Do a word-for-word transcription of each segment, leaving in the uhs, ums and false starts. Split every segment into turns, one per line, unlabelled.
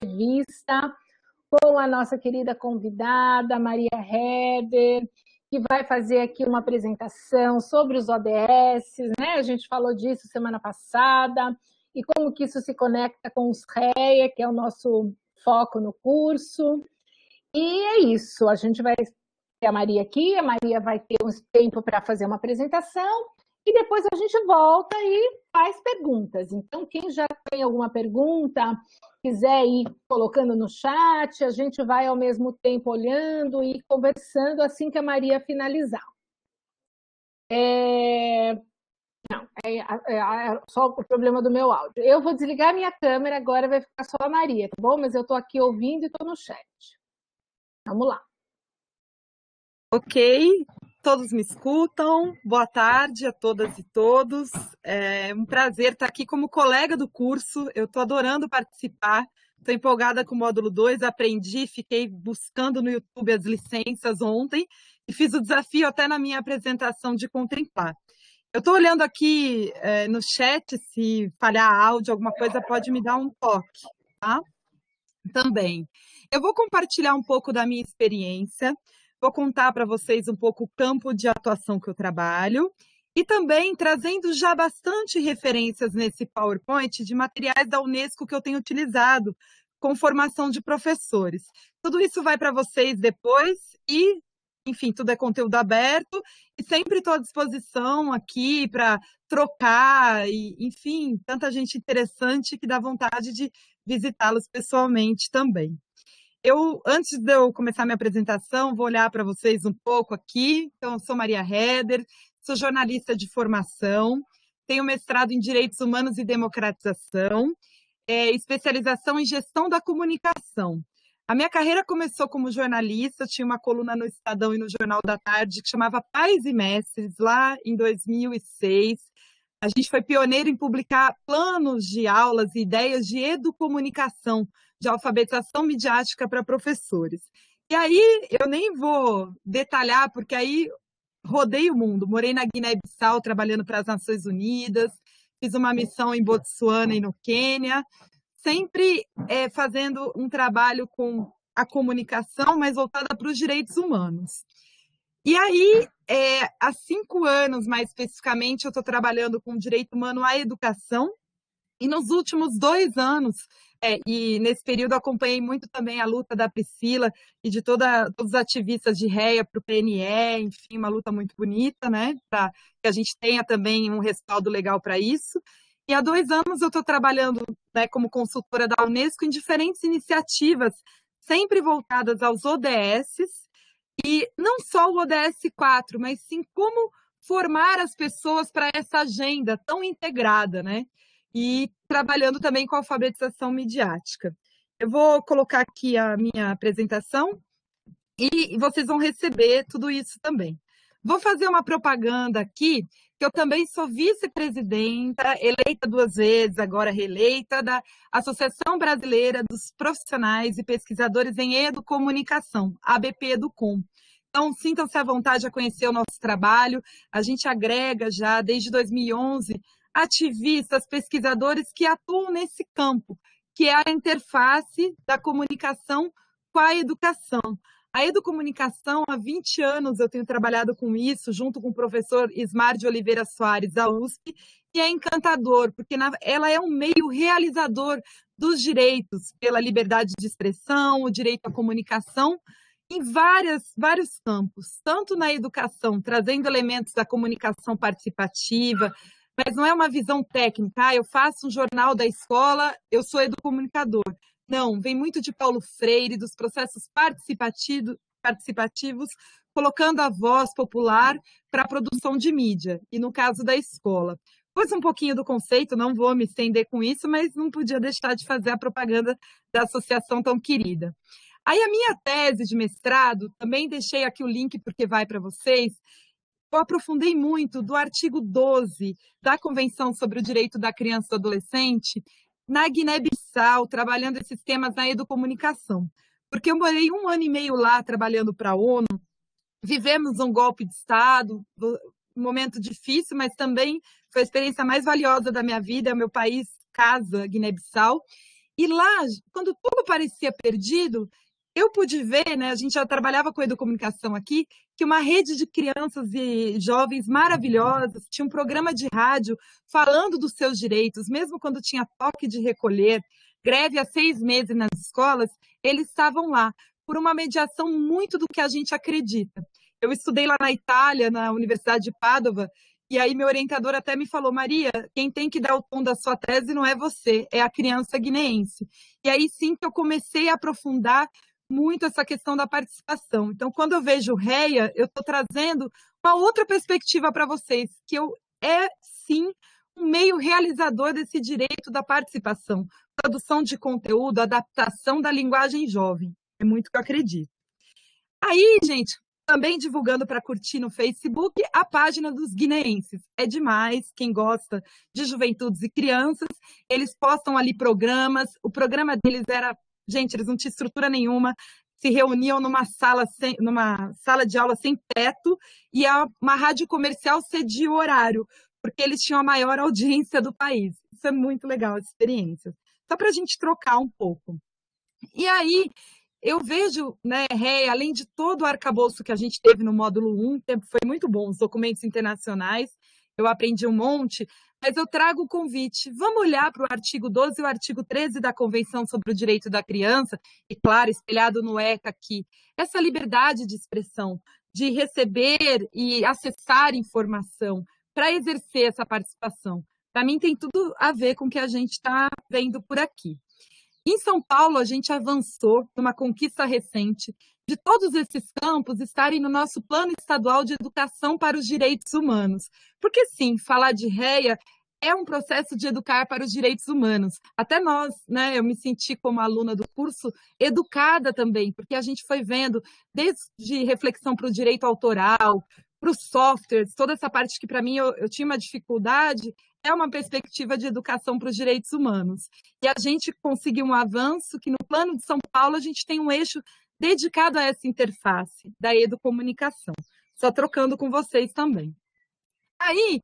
entrevista com a nossa querida convidada, Maria Heder, que vai fazer aqui uma apresentação sobre os O D S, né? A gente falou disso semana passada, e como que isso se conecta com os REA, que é o nosso foco no curso. E é isso, a gente vai ter a Maria aqui, a Maria vai ter um tempo para fazer uma apresentação, e depois a gente volta e faz perguntas. Então, quem já tem alguma pergunta, quiser ir colocando no chat, a gente vai ao mesmo tempo olhando e conversando assim que a Maria finalizar. É... Não, é, é, é só o problema do meu áudio. Eu vou desligar a minha câmera, agora vai ficar só a Maria, tá bom? Mas eu estou aqui ouvindo e estou no chat. Vamos lá.
Ok, todos me escutam. Boa tarde a todas e todos. É um prazer estar aqui como colega do curso. Eu estou adorando participar. Estou empolgada com o módulo dois, aprendi, fiquei buscando no YouTube as licenças ontem e fiz o desafio até na minha apresentação de contemplar. Eu estou olhando aqui é, no chat, se falhar áudio, alguma coisa, pode me dar um toque, tá? Também. Eu vou compartilhar um pouco da minha experiência, vou contar para vocês um pouco o campo de atuação que eu trabalho e também trazendo já bastante referências nesse PowerPoint de materiais da Unesco que eu tenho utilizado com formação de professores. Tudo isso vai para vocês depois e, enfim, tudo é conteúdo aberto e sempre estou à disposição aqui para trocar e, enfim, tanta gente interessante que dá vontade de visitá-los pessoalmente também. Eu, antes de eu começar minha apresentação, vou olhar para vocês um pouco aqui. Então, eu sou Maria Heder, sou jornalista de formação, tenho mestrado em Direitos Humanos e Democratização, é, especialização em Gestão da Comunicação. A minha carreira começou como jornalista, tinha uma coluna no Estadão e no Jornal da Tarde que chamava Pais e Mestres, lá em dois mil e seis. A gente foi pioneiro em publicar planos de aulas e ideias de educomunicação, de alfabetização midiática para professores. E aí, eu nem vou detalhar, porque aí rodei o mundo. Morei na Guiné-Bissau, trabalhando para as Nações Unidas, fiz uma missão em Botsuana e no Quênia, sempre é, fazendo um trabalho com a comunicação, mas voltada para os direitos humanos. E aí, é, há cinco anos, mais especificamente, eu estou trabalhando com direito humano à educação, e nos últimos dois anos, é, e nesse período acompanhei muito também a luta da Priscila e de toda, todos os ativistas de REA para o P N E, enfim, uma luta muito bonita, né, para que a gente tenha também um respaldo legal para isso. E há dois anos eu estou trabalhando, né, como consultora da Unesco em diferentes iniciativas, sempre voltadas aos O D Ss, e não só o O D S quatro, mas sim como formar as pessoas para essa agenda tão integrada, né? E trabalhando também com a alfabetização midiática. Eu vou colocar aqui a minha apresentação e vocês vão receber tudo isso também. Vou fazer uma propaganda aqui, que eu também sou vice-presidenta, eleita duas vezes, agora reeleita, da Associação Brasileira dos Profissionais e Pesquisadores em Educomunicação, A B P Educom. Então, sintam-se à vontade a conhecer o nosso trabalho. A gente agrega já, desde dois mil e onze, ativistas, pesquisadores que atuam nesse campo, que é a interface da comunicação com a educação. A educomunicação, há vinte anos eu tenho trabalhado com isso, junto com o professor Ismar de Oliveira Soares, da U S P, e é encantador, porque ela é um meio realizador dos direitos pela liberdade de expressão, o direito à comunicação, em várias, vários campos, tanto na educação, trazendo elementos da comunicação participativa, mas não é uma visão técnica, ah, eu faço um jornal da escola, eu sou educomunicador. Não, vem muito de Paulo Freire, dos processos participativos, participativos colocando a voz popular para a produção de mídia, e no caso da escola. Pois um pouquinho do conceito, não vou me estender com isso, mas não podia deixar de fazer a propaganda da associação tão querida. Aí a minha tese de mestrado, também deixei aqui o link porque vai para vocês, eu aprofundei muito do artigo doze da Convenção sobre o Direito da Criança e do Adolescente, na Guiné-Bissau, trabalhando esses temas na educomunicação. Porque eu morei um ano e meio lá trabalhando para a ONU, vivemos um golpe de Estado, um momento difícil, mas também foi a experiência mais valiosa da minha vida, é o meu país, casa, Guiné-Bissau. E lá, quando tudo parecia perdido, eu pude ver, né, a gente já trabalhava com educomunicação aqui, que uma rede de crianças e jovens maravilhosas tinha um programa de rádio falando dos seus direitos, mesmo quando tinha toque de recolher, greve há seis meses nas escolas, eles estavam lá, por uma mediação muito do que a gente acredita. Eu estudei lá na Itália, na Universidade de Pádua, e aí meu orientador até me falou, Maria, quem tem que dar o tom da sua tese não é você, é a criança guineense. E aí sim que eu comecei a aprofundar muito essa questão da participação. Então, quando eu vejo REA, eu estou trazendo uma outra perspectiva para vocês, que eu é sim um meio realizador desse direito da participação, produção de conteúdo, adaptação da linguagem jovem. É muito que eu acredito. Aí, gente, também divulgando para curtir no Facebook a página dos guineenses. É demais, quem gosta de juventudes e crianças, eles postam ali programas, o programa deles era, gente, eles não tinham estrutura nenhuma, se reuniam numa sala, sem, numa sala de aula sem teto, e a, uma rádio comercial cedia o horário, porque eles tinham a maior audiência do país. Isso é muito legal, essa experiência. Só para a gente trocar um pouco. E aí, eu vejo, né, REA, além de todo o arcabouço que a gente teve no módulo um, foi muito bom, os documentos internacionais, eu aprendi um monte, mas eu trago o convite, vamos olhar para o artigo doze e o artigo treze da Convenção sobre o Direito da Criança, e claro, espelhado no ECA aqui, essa liberdade de expressão, de receber e acessar informação, para exercer essa participação. Para mim tem tudo a ver com o que a gente está vendo por aqui. Em São Paulo, a gente avançou numa conquista recente de todos esses campos estarem no nosso Plano Estadual de Educação para os Direitos Humanos. Porque, sim, falar de REA é um processo de educar para os direitos humanos. Até nós, né, eu me senti como aluna do curso educada também, porque a gente foi vendo desde reflexão para o direito autoral, para os softwares, toda essa parte que para mim eu, eu tinha uma dificuldade, é uma perspectiva de educação para os direitos humanos. E a gente conseguiu um avanço que no Plano de São Paulo a gente tem um eixo dedicado a essa interface da educomunicação. Só trocando com vocês também. Aí,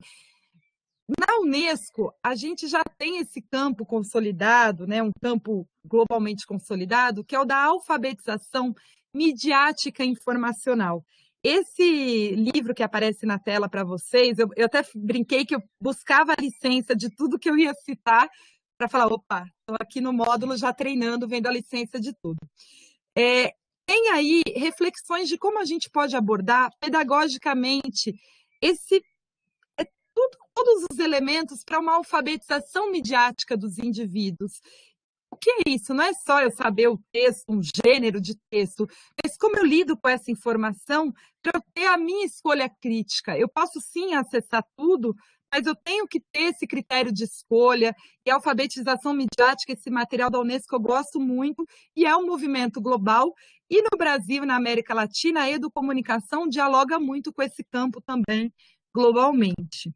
na Unesco, a gente já tem esse campo consolidado, né, um campo globalmente consolidado, que é o da alfabetização midiática informacional. Esse livro que aparece na tela para vocês, eu, eu até brinquei que eu buscava a licença de tudo que eu ia citar para falar, opa, estou aqui no módulo já treinando, vendo a licença de tudo. É, tem aí reflexões de como a gente pode abordar pedagogicamente esse, é, tudo, todos os elementos para uma alfabetização midiática dos indivíduos. O que é isso? Não é só eu saber o texto, um gênero de texto, mas como eu lido com essa informação para eu ter a minha escolha crítica. Eu posso sim acessar tudo, mas eu tenho que ter esse critério de escolha, e a alfabetização midiática, esse material da Unesco eu gosto muito, e é um movimento global, e no Brasil, na América Latina, a educomunicação dialoga muito com esse campo também, globalmente.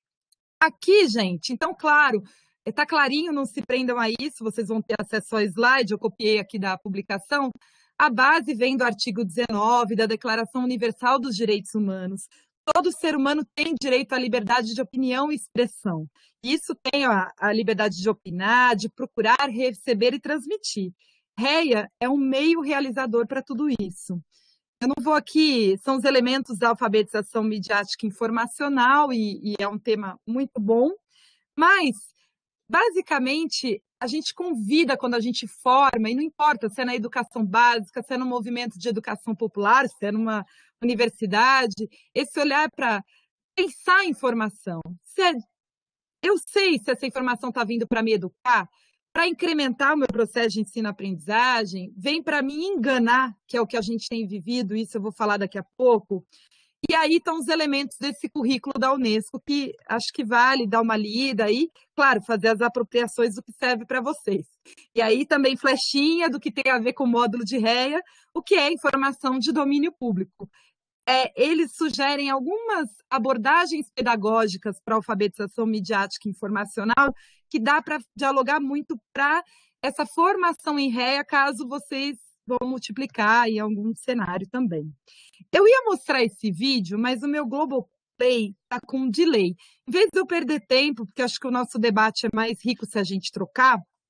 Aqui, gente, então, claro, está clarinho, não se prendam a isso, vocês vão ter acesso ao slide, eu copiei aqui da publicação. A base vem do artigo dezenove da Declaração Universal dos Direitos Humanos. Todo ser humano tem direito à liberdade de opinião e expressão. Isso tem a, a liberdade de opinar, de procurar, receber e transmitir. REA é um meio realizador para tudo isso. Eu não vou aqui, são os elementos da alfabetização midiática informacional, e, e é um tema muito bom, mas basicamente, a gente convida quando a gente forma, e não importa se é na educação básica, se é no movimento de educação popular, se é numa universidade, esse olhar para pensar a informação. Se é, eu sei se essa informação está vindo para me educar, para incrementar o meu processo de ensino-aprendizagem, vem para me enganar, que é o que a gente tem vivido, isso eu vou falar daqui a pouco. E aí estão os elementos desse currículo da Unesco, que acho que vale dar uma lida aí, claro, fazer as apropriações do que serve para vocês. E aí também flechinha do que tem a ver com o módulo de REA, o que é informação de domínio público. É, eles sugerem algumas abordagens pedagógicas para a alfabetização midiática e informacional que dá para dialogar muito para essa formação em REA, caso vocês vão multiplicar em algum cenário também. Eu ia mostrar esse vídeo, mas o meu Globoplay está com um delay. Em vez de eu perder tempo, porque acho que o nosso debate é mais rico se a gente trocar,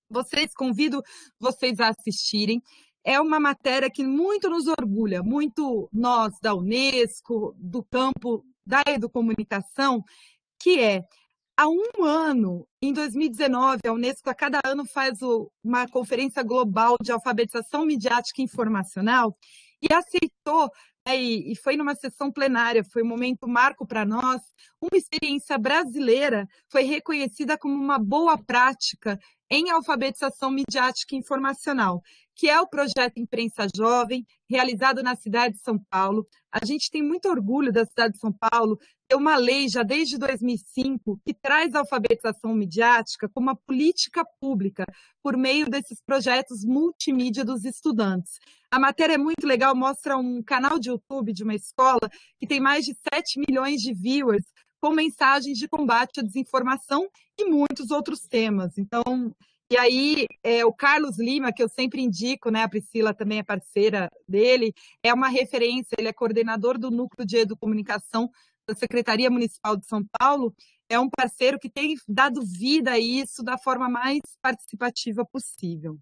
Vocês, convido vocês a assistirem. É uma matéria que muito nos orgulha, muito nós da Unesco, do campo da educomunicação, que é, há um ano, em dois mil e dezenove, a Unesco a cada ano faz o, uma conferência global de alfabetização midiática e informacional e aceitou, né, e, e foi numa sessão plenária, foi um momento marco para nós, uma experiência brasileira foi reconhecida como uma boa prática em alfabetização midiática e informacional, que é o projeto Imprensa Jovem, realizado na cidade de São Paulo. A gente tem muito orgulho da cidade de São Paulo, ter uma lei já desde dois mil e cinco que traz a alfabetização midiática como uma política pública por meio desses projetos multimídia dos estudantes. A matéria é muito legal, mostra um canal de YouTube de uma escola que tem mais de sete milhões de viewers com mensagens de combate à desinformação e muitos outros temas. Então, e aí, é, o Carlos Lima, que eu sempre indico, né, a Priscila também é parceira dele, é uma referência, ele é coordenador do Núcleo de Educomunicação da Secretaria Municipal de São Paulo, é um parceiro que tem dado vida a isso da forma mais participativa possível.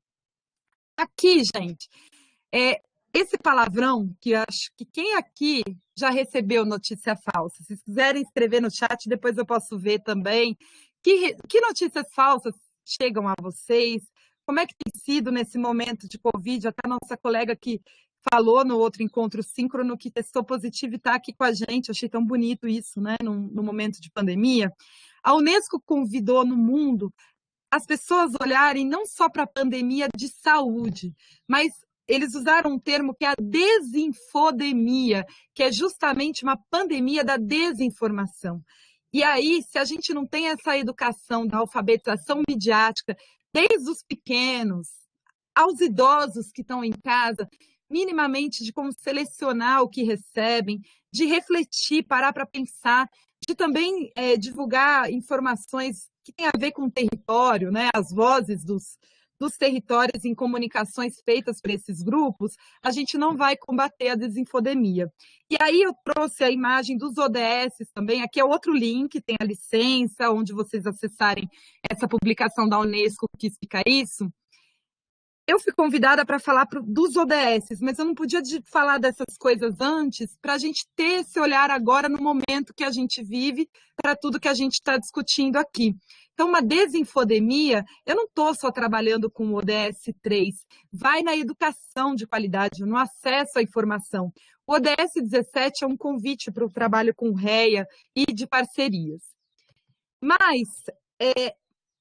Aqui, gente, é, esse palavrão, que eu acho que quem aqui já recebeu notícia falsa? Se vocês quiserem escrever no chat, depois eu posso ver também. Que, que notícias falsas chegam a vocês? Como é que tem sido nesse momento de Covid? Até a nossa colega que falou no outro encontro síncrono que testou positivo e está aqui com a gente. Eu achei tão bonito isso, né? No, no momento de pandemia. A Unesco convidou no mundo as pessoas olharem não só para a pandemia de saúde, mas eles usaram um termo que é a desinfodemia, que é justamente uma pandemia da desinformação. E aí, se a gente não tem essa educação da alfabetização midiática, desde os pequenos aos idosos que estão em casa, minimamente de como selecionar o que recebem, de refletir, parar para pensar, de também é, divulgar informações que têm a ver com o território, né? As vozes dos, dos territórios em comunicações feitas por esses grupos, a gente não vai combater a desinfodemia. E aí eu trouxe a imagem dos O D S também, aqui é outro link, tem a licença, onde vocês acessarem essa publicação da Unesco que explica isso. Eu fui convidada para falar pro, dos O D S, mas eu não podia de, falar dessas coisas antes, para a gente ter esse olhar agora no momento que a gente vive, para tudo que a gente está discutindo aqui. Então, uma desinfodemia, eu não estou só trabalhando com o O D S três, vai na educação de qualidade, no acesso à informação. O O D S dezessete é um convite para o trabalho com REA e de parcerias. Mas, é,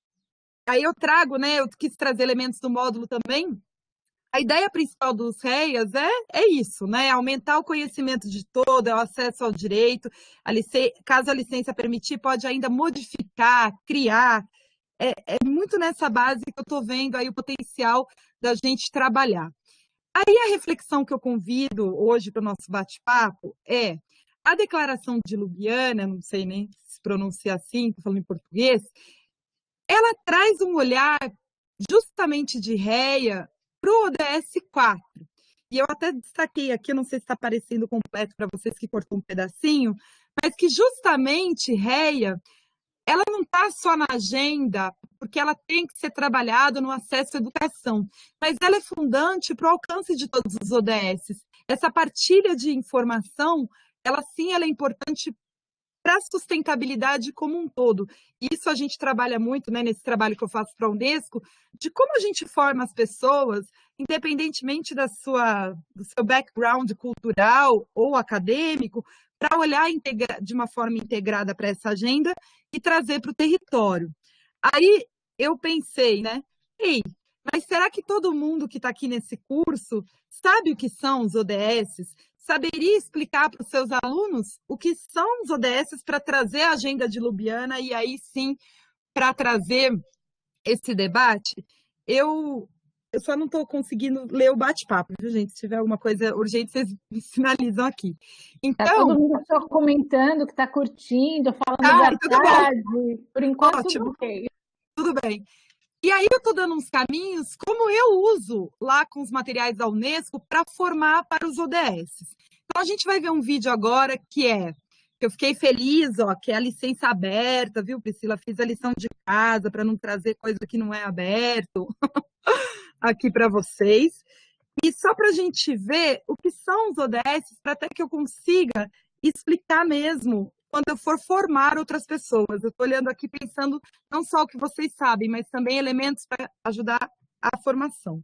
aí eu trago, né, eu quis trazer elementos do módulo também. A ideia principal dos REAs é, é isso, né? Aumentar o conhecimento de todo, é o acesso ao direito. A licença, caso a licença permitir, pode ainda modificar, criar. É, é muito nessa base que eu estou vendo aí o potencial da gente trabalhar. Aí a reflexão que eu convido hoje para o nosso bate-papo é a Declaração de Ljubljana, não sei nem se pronuncia assim, estou falando em português, ela traz um olhar justamente de REA para o O D S quatro. E eu até destaquei aqui, não sei se está aparecendo completo para vocês que cortou um pedacinho, mas que justamente REA, ela não está só na agenda, porque ela tem que ser trabalhada no acesso à educação, mas ela é fundante para o alcance de todos os O D S. Essa partilha de informação, ela sim ela é importante para a sustentabilidade como um todo. Isso a gente trabalha muito, né, nesse trabalho que eu faço para a Unesco, de como a gente forma as pessoas, independentemente da sua, do seu background cultural ou acadêmico, para olhar integra- de uma forma integrada para essa agenda e trazer para o território. Aí eu pensei, né, ei, mas será que todo mundo que está aqui nesse curso sabe o que são os O D S? Saberia explicar para os seus alunos o que são os O D S para trazer a agenda de Ljubljana e aí sim, para trazer esse debate? Eu, eu só não estou conseguindo ler o bate-papo, viu, gente? Se tiver alguma coisa urgente, vocês me sinalizam aqui. Então,
tá todo mundo só comentando que está curtindo, falando
ai,
boa
tudo
tarde.
bom.
Por enquanto,
Ótimo.
tudo ok.
Tudo bem. E aí eu estou dando uns caminhos, como eu uso lá com os materiais da Unesco para formar para os O D S. Então a gente vai ver um vídeo agora que é Eu fiquei feliz, ó, que é a licença aberta, viu, Priscila? Fiz a lição de casa para não trazer coisa que não é aberto aqui para vocês. E só para a gente ver o que são os O D S, para até que eu consiga explicar mesmo quando eu for formar outras pessoas. Eu estou olhando aqui pensando não só o que vocês sabem, mas também elementos para ajudar a formação.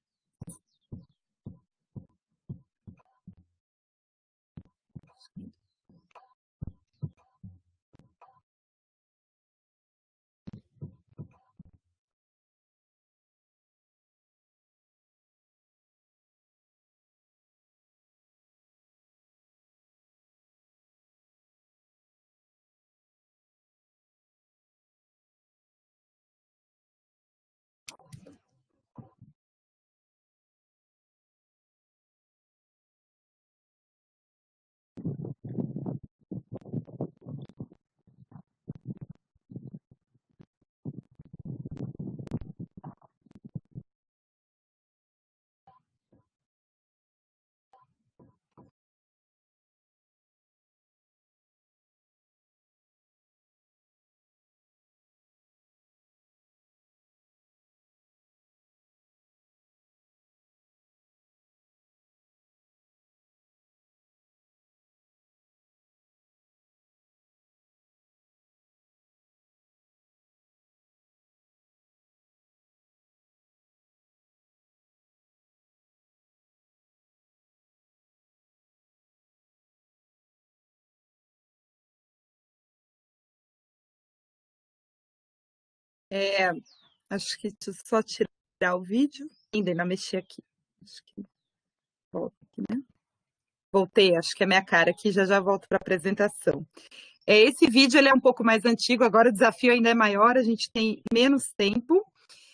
É, acho que deixa eu só tirar o vídeo, ainda não mexer aqui. Acho que volta aqui, né? Voltei, acho que é minha cara aqui, já já volto para a apresentação. É, esse vídeo ele é um pouco mais antigo, agora o desafio ainda é maior, a gente tem menos tempo.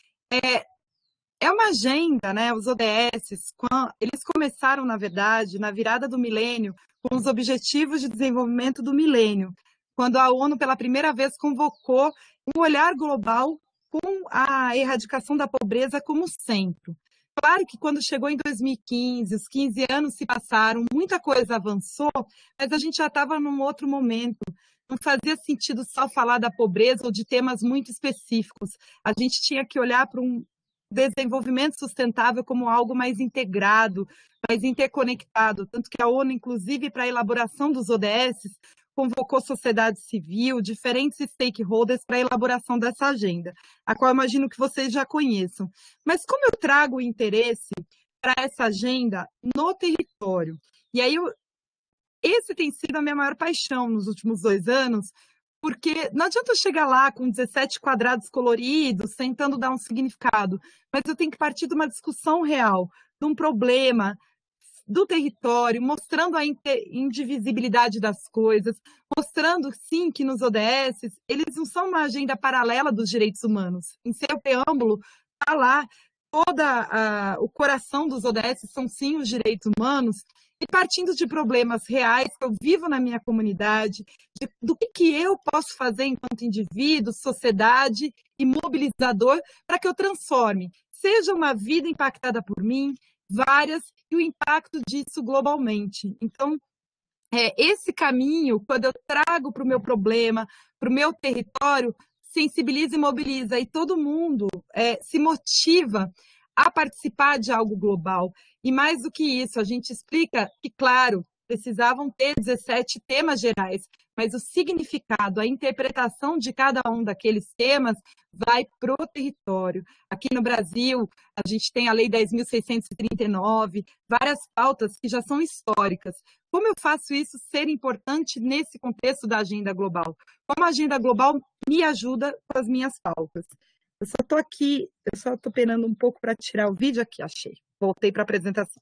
É, é uma agenda, né? Os O D S, eles começaram, na verdade, na virada do milênio, com os Objetivos de Desenvolvimento do Milênio, quando a ONU, pela primeira vez, convocou um olhar global com a erradicação da pobreza como centro. Claro que quando chegou em dois mil e quinze, os quinze anos se passaram, muita coisa avançou, mas a gente já estava num outro momento. Não fazia sentido só falar da pobreza ou de temas muito específicos. A gente tinha que olhar para um desenvolvimento sustentável como algo mais integrado, mais interconectado. Tanto que a ONU, inclusive, para a elaboração dos O D S, convocou sociedade civil, diferentes stakeholders para a elaboração dessa agenda, a qual eu imagino que vocês já conheçam. Mas como eu trago o interesse para essa agenda no território? E aí, eu, esse tem sido a minha maior paixão nos últimos dois anos, porque não adianta eu chegar lá com dezessete quadrados coloridos, tentando dar um significado, mas eu tenho que partir de uma discussão real, de um problema, do território, mostrando a indivisibilidade das coisas, mostrando, sim, que nos O D S, eles não são uma agenda paralela dos direitos humanos. Em seu preâmbulo, está lá, toda o coração dos O D S são, sim, os direitos humanos, e partindo de problemas reais que eu vivo na minha comunidade, de, do que, que eu posso fazer enquanto indivíduo, sociedade e mobilizador para que eu transforme, seja uma vida impactada por mim, várias, e o impacto disso globalmente. Então, é, esse caminho, quando eu trago para o meu problema, para o meu território, sensibiliza e mobiliza, e todo mundo é, se motiva a participar de algo global. E mais do que isso, a gente explica que, claro, precisavam ter dezessete temas gerais, mas o significado, a interpretação de cada um daqueles temas vai para o território. Aqui no Brasil, a gente tem a Lei dez mil seiscentos e trinta e nove, várias pautas que já são históricas. Como eu faço isso ser importante nesse contexto da agenda global? Como a agenda global me ajuda com as minhas pautas? Eu só estou aqui, eu só estou penando um pouco para tirar o vídeo aqui, achei. Voltei para a apresentação.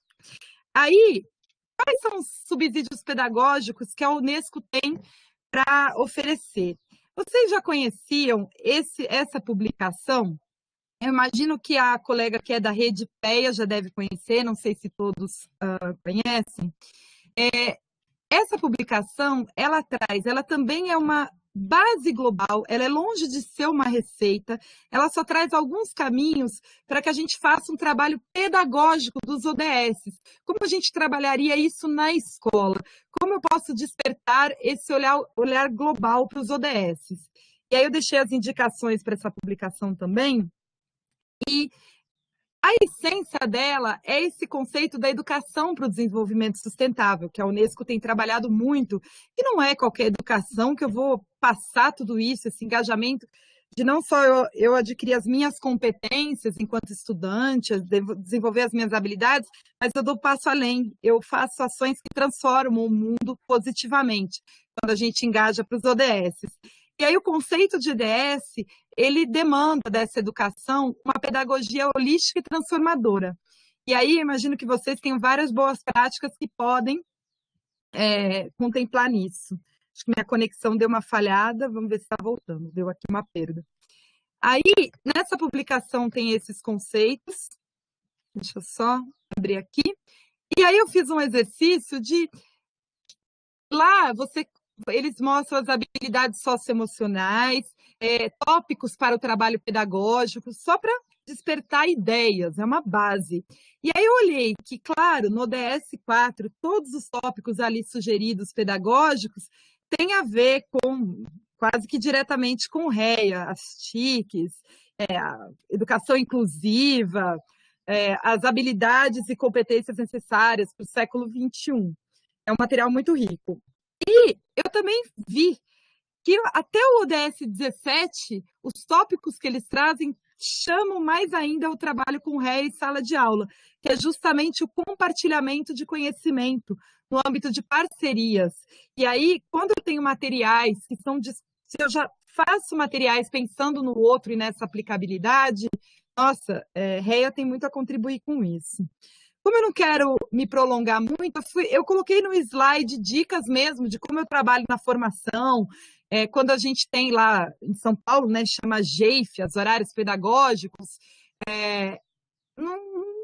Aí, quais são os subsídios pedagógicos que a Unesco tem para oferecer? Vocês já conheciam esse, essa publicação? Eu imagino que a colega que é da Rede PEA já deve conhecer, não sei se todos uh, conhecem. É, essa publicação, ela traz, ela também é uma base global, ela é longe de ser uma receita, ela só traz alguns caminhos para que a gente faça um trabalho pedagógico dos O D S. Como a gente trabalharia isso na escola? Como como eu posso despertar esse olhar, olhar global para os O D S. E aí eu deixei as indicações para essa publicação também, e a essência dela é esse conceito da educação para o desenvolvimento sustentável, que a Unesco tem trabalhado muito, e não é qualquer educação que eu vou passar tudo isso, esse engajamento, de não só eu, eu adquirir as minhas competências enquanto estudante, desenvolver as minhas habilidades, mas eu dou passo além, eu faço ações que transformam o mundo positivamente, quando a gente engaja para os O D S. E aí o conceito de I D S, ele demanda dessa educação uma pedagogia holística e transformadora. E aí eu imagino que vocês tenham várias boas práticas que podem é, contemplar nisso. Acho que minha conexão deu uma falhada, vamos ver se está voltando, deu aqui uma perda. Aí, nessa publicação tem esses conceitos, deixa eu só abrir aqui, e aí eu fiz um exercício de, lá você, eles mostram as habilidades socioemocionais, é, tópicos para o trabalho pedagógico, só para despertar ideias, é uma base. E aí eu olhei que, claro, no D S quatro, todos os tópicos ali sugeridos pedagógicos têm a ver com, quase que diretamente com o REA, as T I Cs, é, a educação inclusiva, é, as habilidades e competências necessárias para o século vinte e um. É um material muito rico. E eu também vi que até o O D S dezessete, os tópicos que eles trazem chamam mais ainda o trabalho com REA e sala de aula, que é justamente o compartilhamento de conhecimento no âmbito de parcerias. E aí, quando eu tenho materiais que são de, se eu já faço materiais pensando no outro e nessa aplicabilidade, nossa, é, REA tem muito a contribuir com isso. Como eu não quero me prolongar muito, eu, fui, eu coloquei no slide dicas mesmo de como eu trabalho na formação. É, quando a gente tem lá em São Paulo, né, chama G E I F, os horários pedagógicos, é, não,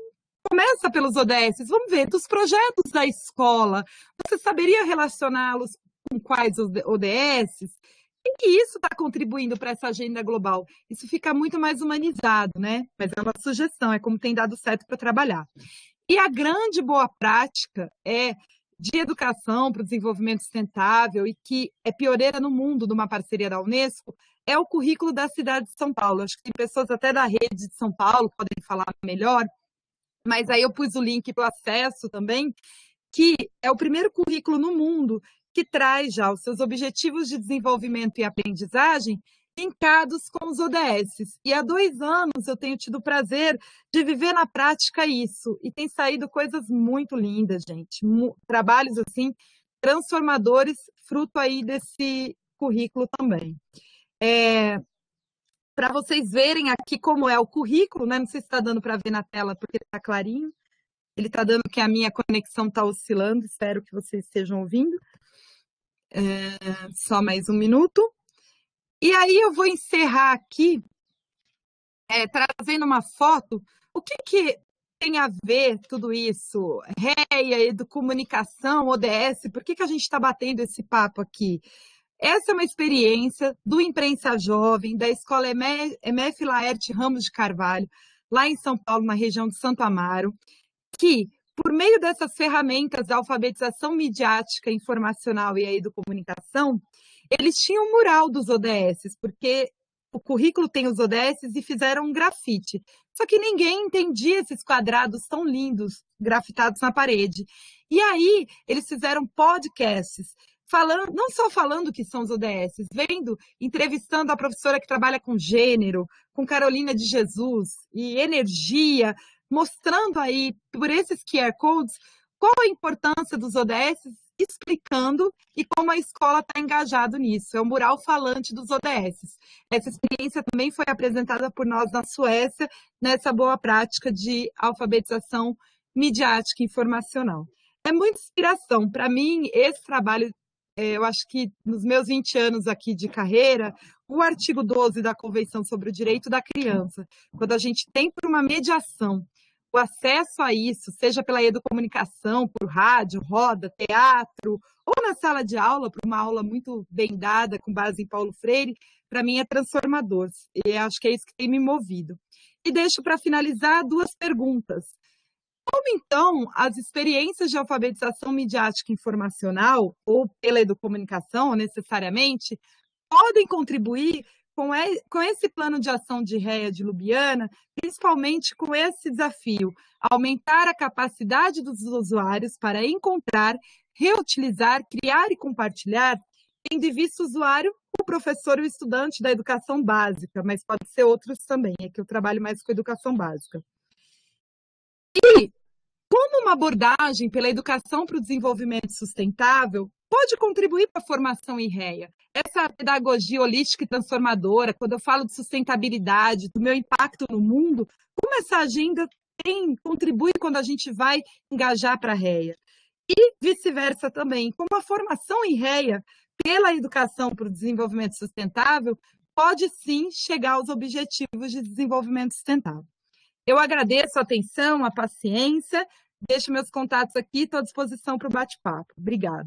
começa pelos O D S. Vamos ver, dos projetos da escola, você saberia relacioná-los com quais O D S? E que isso está contribuindo para essa agenda global? Isso fica muito mais humanizado, né? Mas é uma sugestão, é como tem dado certo para trabalhar. E a grande boa prática é de educação para o desenvolvimento sustentável e que é pioneira no mundo de uma parceria da Unesco, é o currículo da cidade de São Paulo. Acho que tem pessoas até da rede de São Paulo que podem falar melhor, mas aí eu pus o link para o acesso também, que é o primeiro currículo no mundo que traz já os seus objetivos de desenvolvimento e aprendizagem linkados com os O D S. E há dois anos eu tenho tido o prazer de viver na prática isso. E tem saído coisas muito lindas, gente. Trabalhos, assim, transformadores, fruto aí desse currículo também. É, para vocês verem aqui como é o currículo, né? Não sei se está dando para ver na tela, porque está clarinho. Ele está dando que a minha conexão está oscilando, espero que vocês estejam ouvindo. É, só mais um minuto. E aí eu vou encerrar aqui, é, trazendo uma foto. O que, que tem a ver tudo isso? REA, comunicação, O D S, por que, que a gente está batendo esse papo aqui? Essa é uma experiência do Imprensa Jovem, da Escola M F Laerte Ramos de Carvalho, lá em São Paulo, na região de Santo Amaro, que, por meio dessas ferramentas da alfabetização midiática, informacional e aí do comunicação, eles tinham um mural dos O D S, porque o currículo tem os O D S e fizeram um grafite. Só que ninguém entendia esses quadrados tão lindos, grafitados na parede. E aí, eles fizeram podcasts, falando, não só falando o que são os O D S, vendo, entrevistando a professora que trabalha com gênero, com Carolina de Jesus, e energia, mostrando aí, por esses Q R Codes, qual a importância dos O D S, explicando e como a escola está engajada nisso. É um mural falante dos O D S. Essa experiência também foi apresentada por nós na Suécia, nessa boa prática de alfabetização midiática e informacional. É muita inspiração. Para mim, esse trabalho, eu acho que nos meus vinte anos aqui de carreira, o artigo doze da Convenção sobre o Direito da Criança, quando a gente tem por uma mediação o acesso a isso, seja pela educomunicação, por rádio, roda, teatro, ou na sala de aula, por uma aula muito bem dada, com base em Paulo Freire, para mim é transformador. E acho que é isso que tem me movido. E deixo para finalizar duas perguntas. Como, então, as experiências de alfabetização midiática informacional, ou pela educomunicação, necessariamente, podem contribuir com, e, com esse plano de ação de Réa de Lubiana, principalmente com esse desafio, aumentar a capacidade dos usuários para encontrar, reutilizar, criar e compartilhar, tendo em vista o usuário, o professor e o estudante da educação básica, mas pode ser outros também, é que eu trabalho mais com educação básica. E, como uma abordagem pela educação para o desenvolvimento sustentável pode contribuir para a formação em Réa? Essa pedagogia holística e transformadora, quando eu falo de sustentabilidade, do meu impacto no mundo, como essa agenda tem, contribui quando a gente vai engajar para a Réa? E vice-versa também, como a formação em Réa pela educação para o desenvolvimento sustentável pode sim chegar aos objetivos de desenvolvimento sustentável. Eu agradeço a atenção, a paciência, deixo meus contatos aqui, estou à disposição para o bate-papo. Obrigada.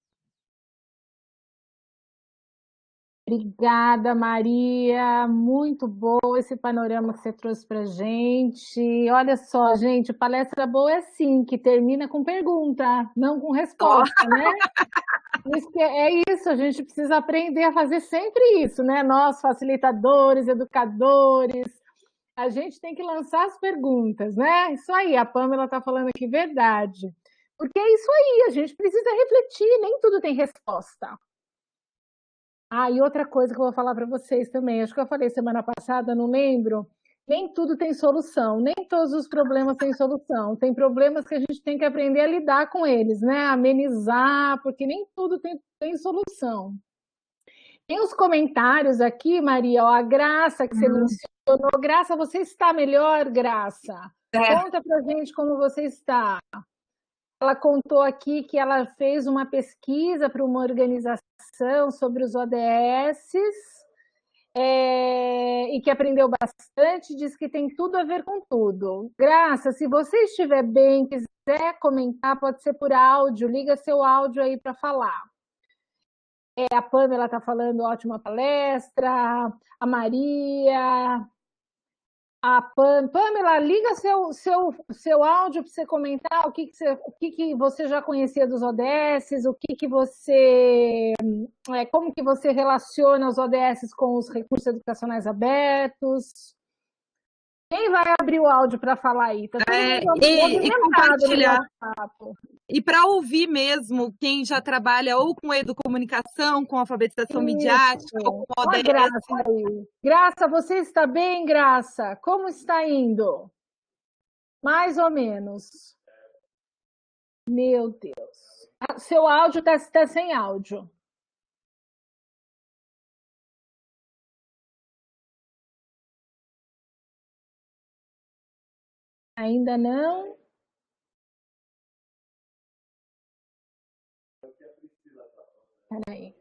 Obrigada, Maria. Muito bom esse panorama que você trouxe para a gente. Olha só, gente, palestra boa é assim, que termina com pergunta, não com resposta, oh. né? Isso que é isso, a gente precisa aprender a fazer sempre isso, né? Nós, facilitadores, educadores, a gente tem que lançar as perguntas, né? Isso aí, a Pamela está falando aqui verdade. Porque é isso aí, a gente precisa refletir, nem tudo tem resposta. Ah, e outra coisa que eu vou falar para vocês também, acho que eu falei semana passada, não lembro, nem tudo tem solução, nem todos os problemas têm solução. Tem problemas que a gente tem que aprender a lidar com eles, né? Amenizar, porque nem tudo tem, tem solução. Tem os comentários aqui, Maria, ó, a Graça que você uhum. mencionou. Graça, você está melhor, Graça? É. Conta pra gente como você está. Ela contou aqui que ela fez uma pesquisa para uma organização sobre os O D S é, e que aprendeu bastante, diz que tem tudo a ver com tudo. Graça, se você estiver bem, quiser comentar, pode ser por áudio, liga seu áudio aí para falar. É, a Pamela está falando, ótima palestra, a Maria... A Pam, Pamela, liga seu, seu, seu áudio para você comentar o, que, que, você, o que, que você já conhecia dos O D S, o que, que você, é, como que você relaciona os O D S com os recursos educacionais abertos. Quem vai abrir o áudio para falar aí? Tá todo
é,
mundo
e, e compartilhar. E para ouvir mesmo quem já trabalha ou com educomunicação, com alfabetização Isso. midiática, ou com O D S.
Graça, aí. Graça, você está bem, Graça? Como está indo? Mais ou menos. Meu Deus. Seu áudio está tá sem áudio. Ainda não? Peraí.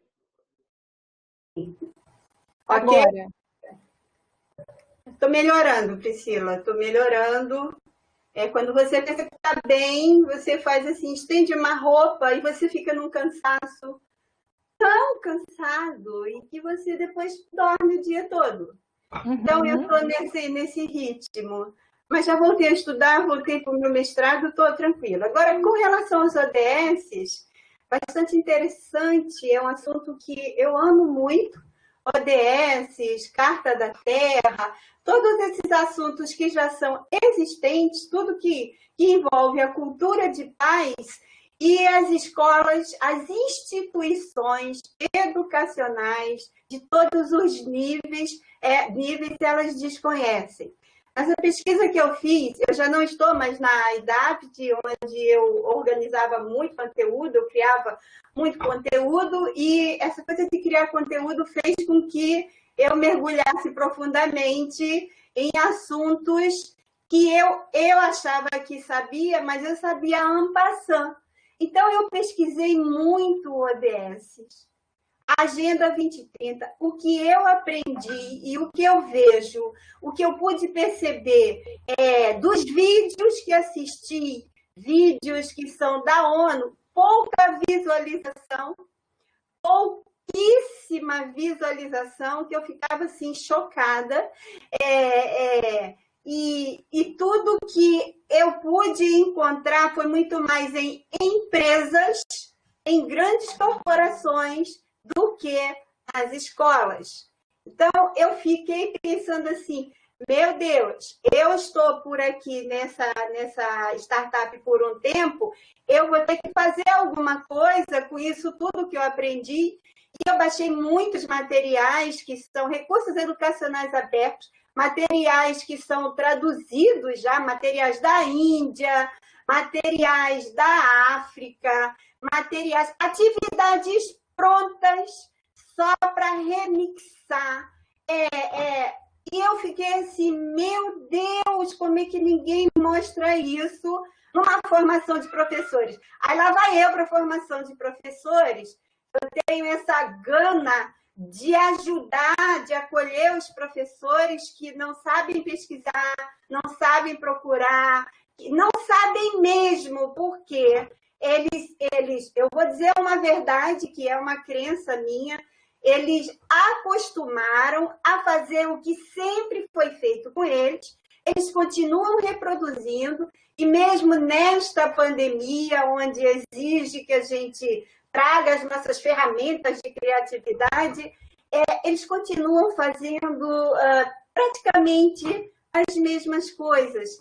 Agora. Estou melhorando, Priscila. Estou melhorando. É, quando você pensa que está bem, você faz assim, estende uma roupa e você fica num cansaço tão cansado e que você depois dorme o dia todo. Uhum. Então, eu estou nesse, nesse ritmo. Mas já voltei a estudar, voltei para o meu mestrado, estou tranquila. Agora, com relação aos O D S, bastante interessante, é um assunto que eu amo muito, O D S, Carta da Terra, todos esses assuntos que já são existentes, tudo que, que envolve a cultura de paz e as escolas, as instituições educacionais de todos os níveis, é, níveis elas desconhecem. Essa pesquisa que eu fiz, eu já não estou mais na idade onde eu organizava muito conteúdo, eu criava muito conteúdo e essa coisa de criar conteúdo fez com que eu mergulhasse profundamente em assuntos que eu, eu achava que sabia, mas eu sabia en passant. Então, eu pesquisei muito O D S. Agenda vinte e trinta, o que eu aprendi e o que eu vejo, o que eu pude perceber é, dos vídeos que assisti, vídeos que são da ONU, pouca visualização, pouquíssima visualização, que eu ficava assim chocada. É, é, e, e tudo que eu pude encontrar foi muito mais em empresas, em grandes corporações, do que nas escolas. Então, eu fiquei pensando assim, meu Deus, eu estou por aqui nessa, nessa startup por um tempo, eu vou ter que fazer alguma coisa com isso tudo que eu aprendi. E eu baixei muitos materiais que são recursos educacionais abertos, materiais que são traduzidos já, materiais da Índia, materiais da África, materiais, atividades prontas só para remixar. É, é, e eu fiquei assim, meu Deus, como é que ninguém mostra isso numa formação de professores? Aí lá vai eu para a formação de professores, eu tenho essa gana de ajudar, de acolher os professores que não sabem pesquisar, não sabem procurar, não sabem mesmo, porque eles, eles, eu vou dizer uma verdade que é uma crença minha, eles acostumaram a fazer o que sempre foi feito com eles, eles continuam reproduzindo, e mesmo nesta pandemia, onde exige que a gente traga as nossas ferramentas de criatividade, é, eles continuam fazendo uh, praticamente as mesmas coisas.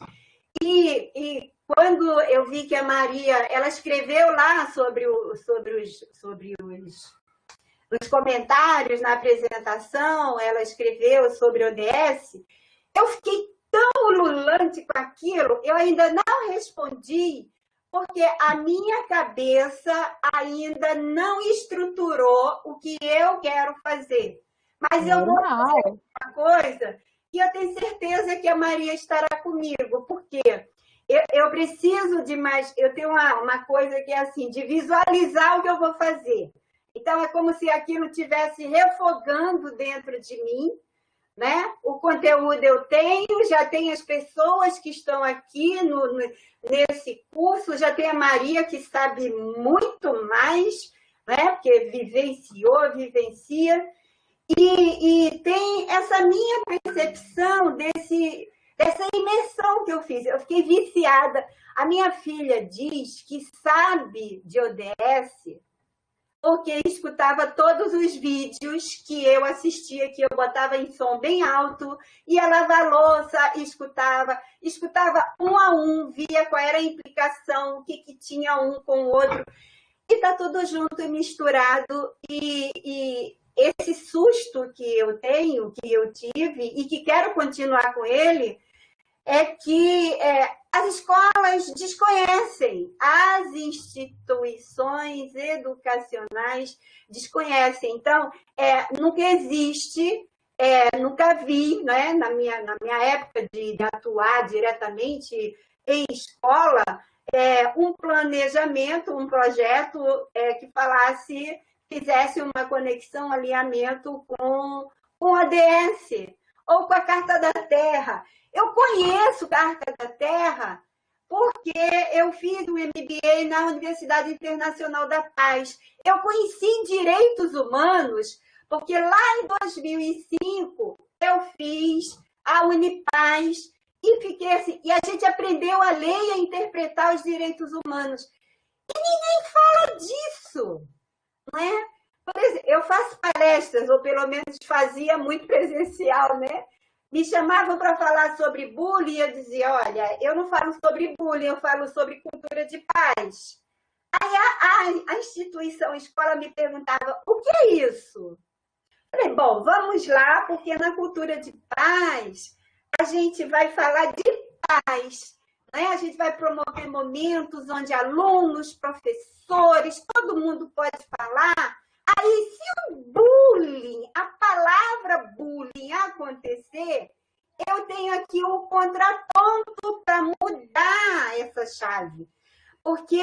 E, e quando eu vi que a Maria, ela escreveu lá sobre, o, sobre, os, sobre os, os comentários na apresentação, ela escreveu sobre o O D S, eu fiquei tão ululante com aquilo, eu ainda não respondi, porque a minha cabeça ainda não estruturou o que eu quero fazer. Mas eu vou fazer uma coisa e eu tenho certeza que a Maria estará comigo, porque eu, eu preciso de mais... Eu tenho uma, uma coisa que é assim, de visualizar o que eu vou fazer. Então, é como se aquilo estivesse refogando dentro de mim, né? O conteúdo eu tenho, já tem as pessoas que estão aqui no, no, nesse curso, já tem a Maria que sabe muito mais, né? Porque vivenciou, vivencia, e, e tem essa minha percepção desse, dessa imersão que eu fiz. Eu fiquei viciada. A minha filha diz que sabe de O D S porque escutava todos os vídeos que eu assistia, que eu botava em som bem alto, ia lavar louça, escutava, escutava um a um, via qual era a implicação, o que, que tinha um com o outro, e está tudo junto e misturado, e, e esse susto que eu tenho, que eu tive, e que quero continuar com ele, é que é, as escolas desconhecem, as instituições educacionais desconhecem. Então, é, nunca existe, é, nunca vi, né, na, minha, na minha época de, de atuar diretamente em escola, é, um planejamento, um projeto é, que falasse, fizesse uma conexão, um alinhamento com, com a O D S ou com a Carta da Terra. Eu conheço Carta da Terra porque eu fiz um M B A na Universidade Internacional da Paz. Eu conheci direitos humanos porque lá em dois mil e cinco eu fiz a Unipaz e fiquei assim, e a gente aprendeu a ler e a interpretar os direitos humanos. E ninguém fala disso, não é? Por exemplo, eu faço palestras, ou pelo menos fazia muito presencial, né? Me chamavam para falar sobre bullying e eu dizia, olha, eu não falo sobre bullying, eu falo sobre cultura de paz. Aí a, a, a instituição, a escola me perguntava, o que é isso? Eu falei, bom, vamos lá, porque na cultura de paz a gente vai falar de paz, né? A gente vai promover momentos onde alunos, professores, todo mundo pode falar. Aí, se o bullying, a palavra bullying acontecer, eu tenho aqui um contraponto para mudar essa chave. Porque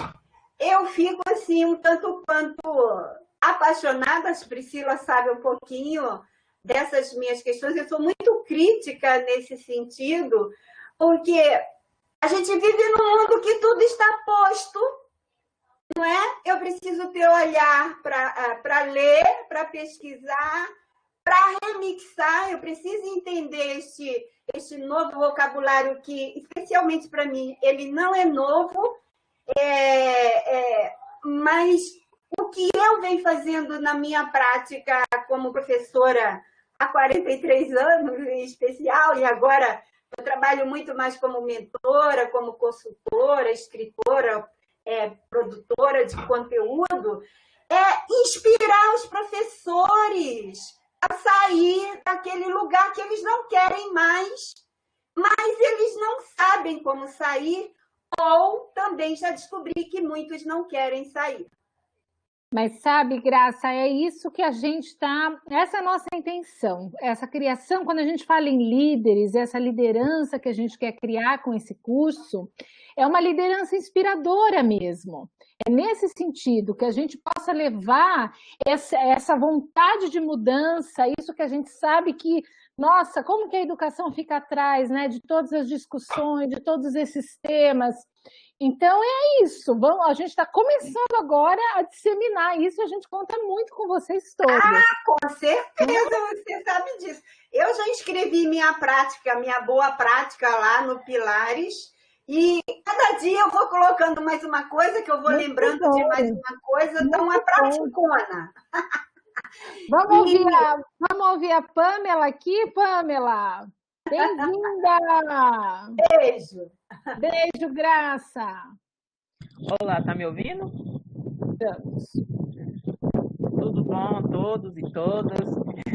eu fico, assim, um tanto quanto apaixonada, a Priscila sabe um pouquinho dessas minhas questões, eu sou muito crítica nesse sentido, porque a gente vive num mundo que tudo está posto, não é? Eu preciso ter olhar para ler, para pesquisar, para remixar, eu preciso entender este, este novo vocabulário que, especialmente para mim, ele não é novo, é, é, mas o que eu venho fazendo na minha prática como professora há quarenta e três anos, em especial, e agora eu trabalho muito mais como mentora, como consultora, escritora, é, produtora de conteúdo, é inspirar os professores a sair daquele lugar que eles não querem mais, mas eles não sabem como sair, ou também já descobri que muitos não querem sair.
Mas sabe, Graça, é isso que a gente está, essa é a nossa intenção, essa criação, quando a gente fala em líderes, essa liderança que a gente quer criar com esse curso, é uma liderança inspiradora mesmo. É nesse sentido que a gente possa levar essa, essa vontade de mudança, isso que a gente sabe que, nossa, como que a educação fica atrás, né, de todas as discussões, de todos esses temas. Então é isso, vamos, a gente está começando agora a disseminar isso e a gente conta muito com vocês todos.
Ah, com certeza, você sabe disso. Eu já escrevi minha prática, minha boa prática lá no Pilares, e cada dia eu vou colocando mais uma coisa, que eu vou muito lembrando bom. de mais uma coisa, muito então é praticona.
Vamos ouvir, a, vamos ouvir a Pamela aqui, Pamela. Bem-vinda!
Beijo!
Beijo, Graça!
Olá, tá me ouvindo?
Estamos.
Tudo bom a todos e todas?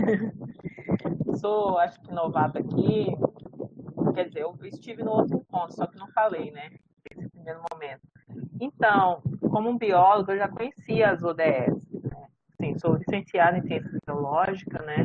Sou, acho que novata aqui. Quer dizer, eu estive no outro encontro, só que não falei, né? Nesse primeiro momento. Então, como um biólogo, eu já conhecia as O D S. Né? Assim, sou licenciada em Ciências Biológicas, né?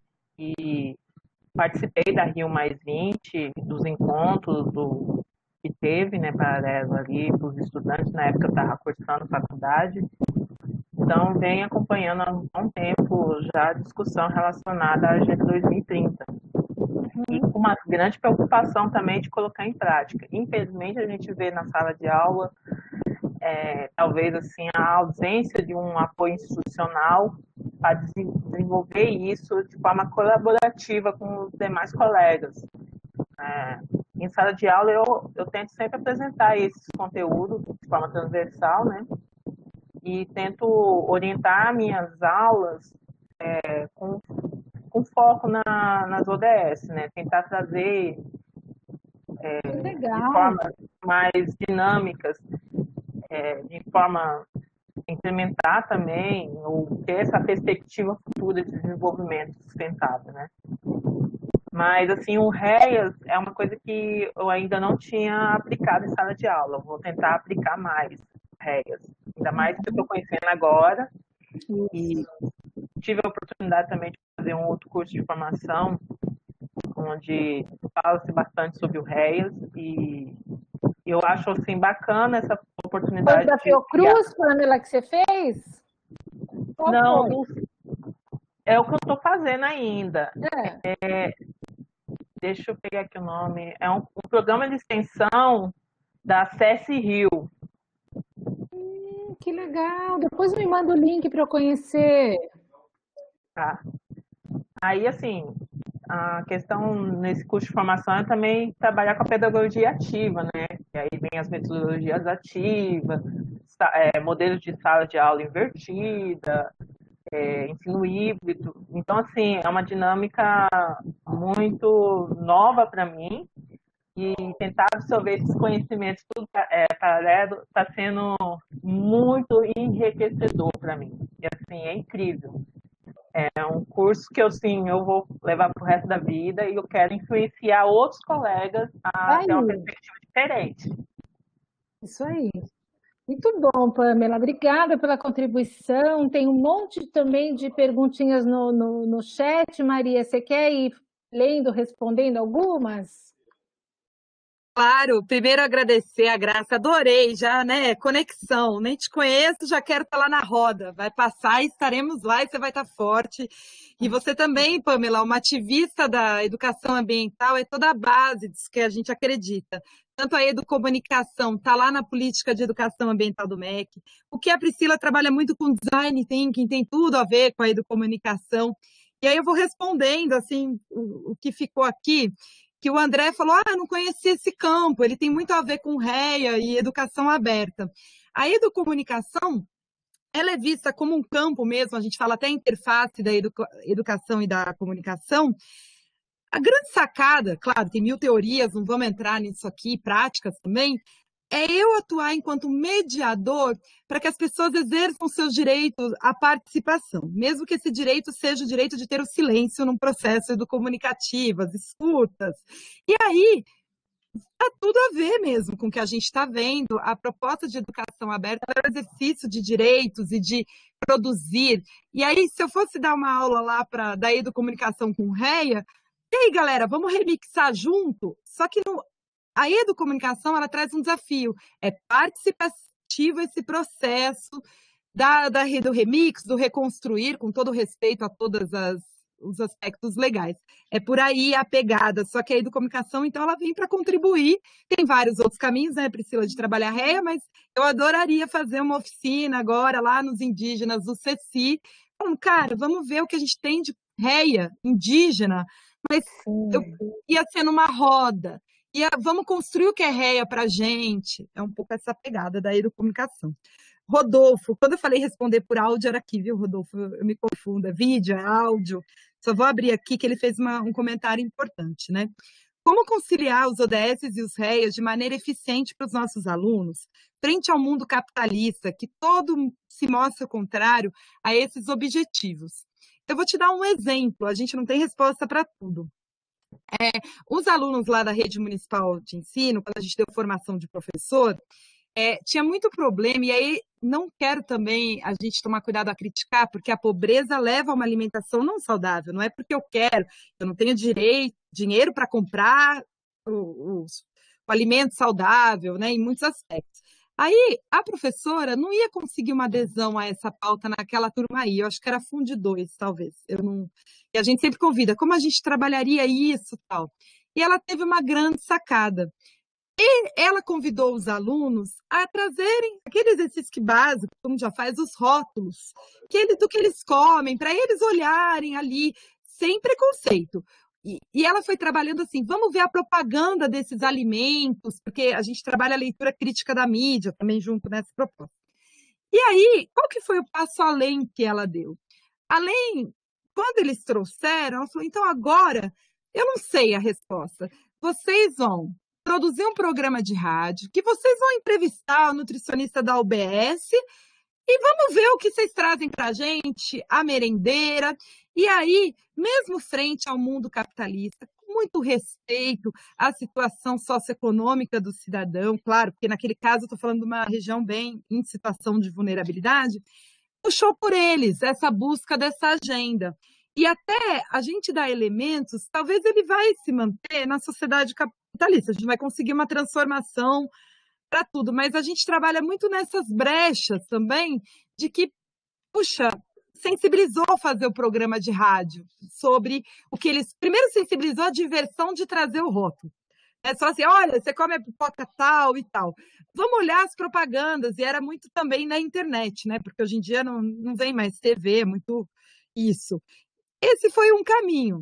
E participei da Rio Mais vinte, dos encontros do, que teve, né, paralelo ali para os estudantes, na época eu estava cursando faculdade. Então, venho acompanhando há um tempo já a discussão relacionada à Agenda dois mil e trinta. E com uma grande preocupação também de colocar em prática. Infelizmente, a gente vê na sala de aula, é, talvez assim, a ausência de um apoio institucional para desenvolver isso de forma colaborativa com os demais colegas. É, em sala de aula, eu, eu tento sempre apresentar esses conteúdos de forma transversal, né? E tento orientar minhas aulas é, com, com foco na, nas O D S, né? Tentar trazer é, de formas mais dinâmicas, é, de forma implementar também, ou ter essa perspectiva futura de desenvolvimento sustentável, né? Mas, assim, o REAS é uma coisa que eu ainda não tinha aplicado em sala de aula. Eu vou tentar aplicar mais REAS, ainda mais que eu estou conhecendo agora. E tive a oportunidade também de fazer um outro curso de formação, onde fala-se bastante sobre o REAS, e eu acho, assim, bacana essa oportunidade.
Foi da Fiocruz, Pamela, que você fez?
Qual não, foi? É o que eu estou fazendo ainda.
É.
É, deixa eu pegar aqui o nome. É um, um programa de extensão da SESC Rio.
Hum, que legal. Depois me manda o link para eu conhecer.
Tá. Aí, assim, a questão nesse curso de formação é também trabalhar com a pedagogia ativa, né? E aí vem as metodologias ativas, é, modelos de sala de aula invertida, é, ensino híbrido. Então, assim, é uma dinâmica muito nova para mim, e tentar absorver esses conhecimentos tudo é, paralelo está sendo muito enriquecedor para mim. E, assim, é incrível. É um curso que eu, sim, eu vou levar para o resto da vida, e eu quero influenciar outros colegas a ter uma perspectiva diferente.
Isso aí. Muito bom, Pamela. Obrigada pela contribuição. Tem um monte também de perguntinhas no, no, no chat. Maria, você quer ir lendo, respondendo algumas?
Claro, primeiro agradecer a Graça, adorei já, né, conexão, nem te conheço, já quero estar lá na roda, vai passar e estaremos lá e você vai estar forte. E você também, Pamela, uma ativista da educação ambiental, é toda a base disso que a gente acredita. Tanto a educomunicação está lá na política de educação ambiental do M E C, o que a Priscila trabalha muito com design thinking, tem tudo a ver com a educomunicação. E aí eu vou respondendo, assim, o, o que ficou aqui, que o André falou, ah, eu não conhecia esse campo, ele tem muito a ver com REA e educação aberta. A educomunicação, ela é vista como um campo mesmo, a gente fala até interface da educa- educação e da comunicação. A grande sacada, claro, tem mil teorias, não vamos entrar nisso aqui, práticas também, é eu atuar enquanto mediador para que as pessoas exerçam seus direitos à participação, mesmo que esse direito seja o direito de ter o silêncio num processo educomunicativo, as escutas. E aí, está tudo a ver mesmo com o que a gente está vendo. A proposta de educação aberta é o exercício de direitos e de produzir. E aí, se eu fosse dar uma aula lá para da educomunicação com REA, e aí, galera, vamos remixar junto? Só que no, a educomunicação, ela traz um desafio. É participativo esse processo da, da, do remix, do reconstruir, com todo respeito a todas as os aspectos legais. É por aí a pegada, só que a educomunicação, então, ela vem para contribuir. Tem vários outros caminhos, né, Priscila, de trabalhar REA, mas eu adoraria fazer uma oficina agora lá nos indígenas do CECI, falando, cara, vamos ver o que a gente tem de REA indígena, mas eu ia ser numa roda, ia, vamos construir o que é REA para a gente. É um pouco essa pegada da educomunicação. Rodolfo, quando eu falei responder por áudio, era aqui, viu, Rodolfo? Eu me confundo, é vídeo, é áudio. Só vou abrir aqui que ele fez uma, um comentário importante, né? Como conciliar os O D S e os REAs de maneira eficiente para os nossos alunos, frente ao mundo capitalista, que todo se mostra contrário a esses objetivos? Eu vou te dar um exemplo, a gente não tem resposta para tudo. É, os alunos lá da rede municipal de ensino, quando a gente deu formação de professor, É, tinha muito problema, e aí não quero também a gente tomar cuidado a criticar, porque a pobreza leva a uma alimentação não saudável, não é porque eu quero, eu não tenho direito, dinheiro para comprar o, o, o alimento saudável, né, em muitos aspectos. Aí a professora não ia conseguir uma adesão a essa pauta naquela turma aí, eu acho que era Funde dois, talvez. Eu não... E a gente sempre convida, como a gente trabalharia isso tal. E ela teve uma grande sacada. E ela convidou os alunos a trazerem aquele exercício básico, como já faz, os rótulos, que ele, do que eles comem, para eles olharem ali, sem preconceito. E, e ela foi trabalhando assim, vamos ver a propaganda desses alimentos, porque a gente trabalha a leitura crítica da mídia também junto nessa proposta. E aí, qual que foi o passo além que ela deu? Além, quando eles trouxeram, ela falou, então agora, eu não sei a resposta, vocês vão produzir um programa de rádio, que vocês vão entrevistar o nutricionista da U B S e vamos ver o que vocês trazem para a gente, a merendeira. E aí, mesmo frente ao mundo capitalista, com muito respeito à situação socioeconômica do cidadão, claro, porque naquele caso eu estou falando de uma região bem em situação de vulnerabilidade, puxou por eles essa busca dessa agenda. E até a gente dá elementos, talvez ele vai se manter na sociedade capitalista, a gente vai conseguir uma transformação para tudo, mas a gente trabalha muito nessas brechas também, de que, puxa, sensibilizou fazer o programa de rádio sobre o que eles... Primeiro sensibilizou a diversão de trazer o rótulo. É só assim, olha, você come a pipoca tal e tal. Vamos olhar as propagandas, e era muito também na internet, né? Porque hoje em dia não, não vem mais T V, é muito isso. Esse foi um caminho.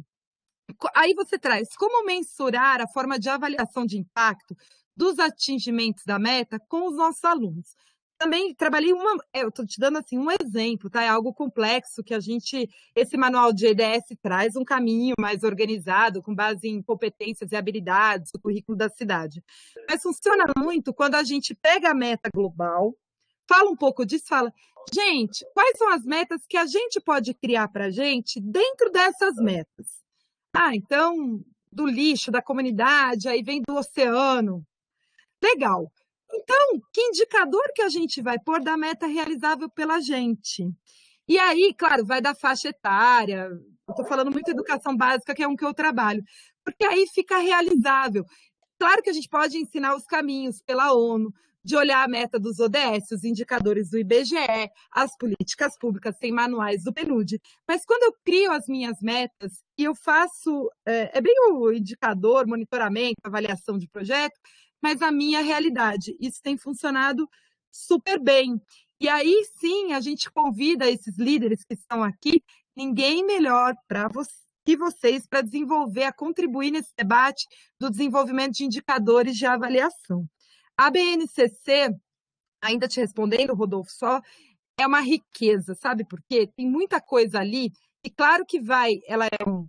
Aí você traz como mensurar a forma de avaliação de impacto dos atingimentos da meta com os nossos alunos. Também trabalhei uma, eu estou te dando assim um exemplo, tá? É algo complexo que a gente, esse manual de E D S traz um caminho mais organizado, com base em competências e habilidades, o currículo da cidade. Mas funciona muito quando a gente pega a meta global, fala um pouco disso, fala, gente, quais são as metas que a gente pode criar para a gente dentro dessas metas? Ah, então, do lixo, da comunidade, aí vem do oceano. Legal. Então, que indicador que a gente vai pôr da meta realizável pela gente? E aí, claro, vai da faixa etária. Eu estou falando muito de educação básica, que é um que eu trabalho. Porque aí fica realizável. Claro que a gente pode ensinar os caminhos pela ONU, de olhar a meta dos O D S, os indicadores do I B G E, as políticas públicas, tem manuais do PNUD. Mas quando eu crio as minhas metas e eu faço, é, é bem o indicador, monitoramento, avaliação de projeto, mas a minha realidade. Isso tem funcionado super bem. E aí, sim, a gente convida esses líderes que estão aqui, ninguém melhor para vocês que vocês para desenvolver, a contribuir nesse debate do desenvolvimento de indicadores de avaliação. A B N C C, ainda te respondendo, Rodolfo, só, é uma riqueza, sabe por quê? Tem muita coisa ali, e claro que vai, ela é uma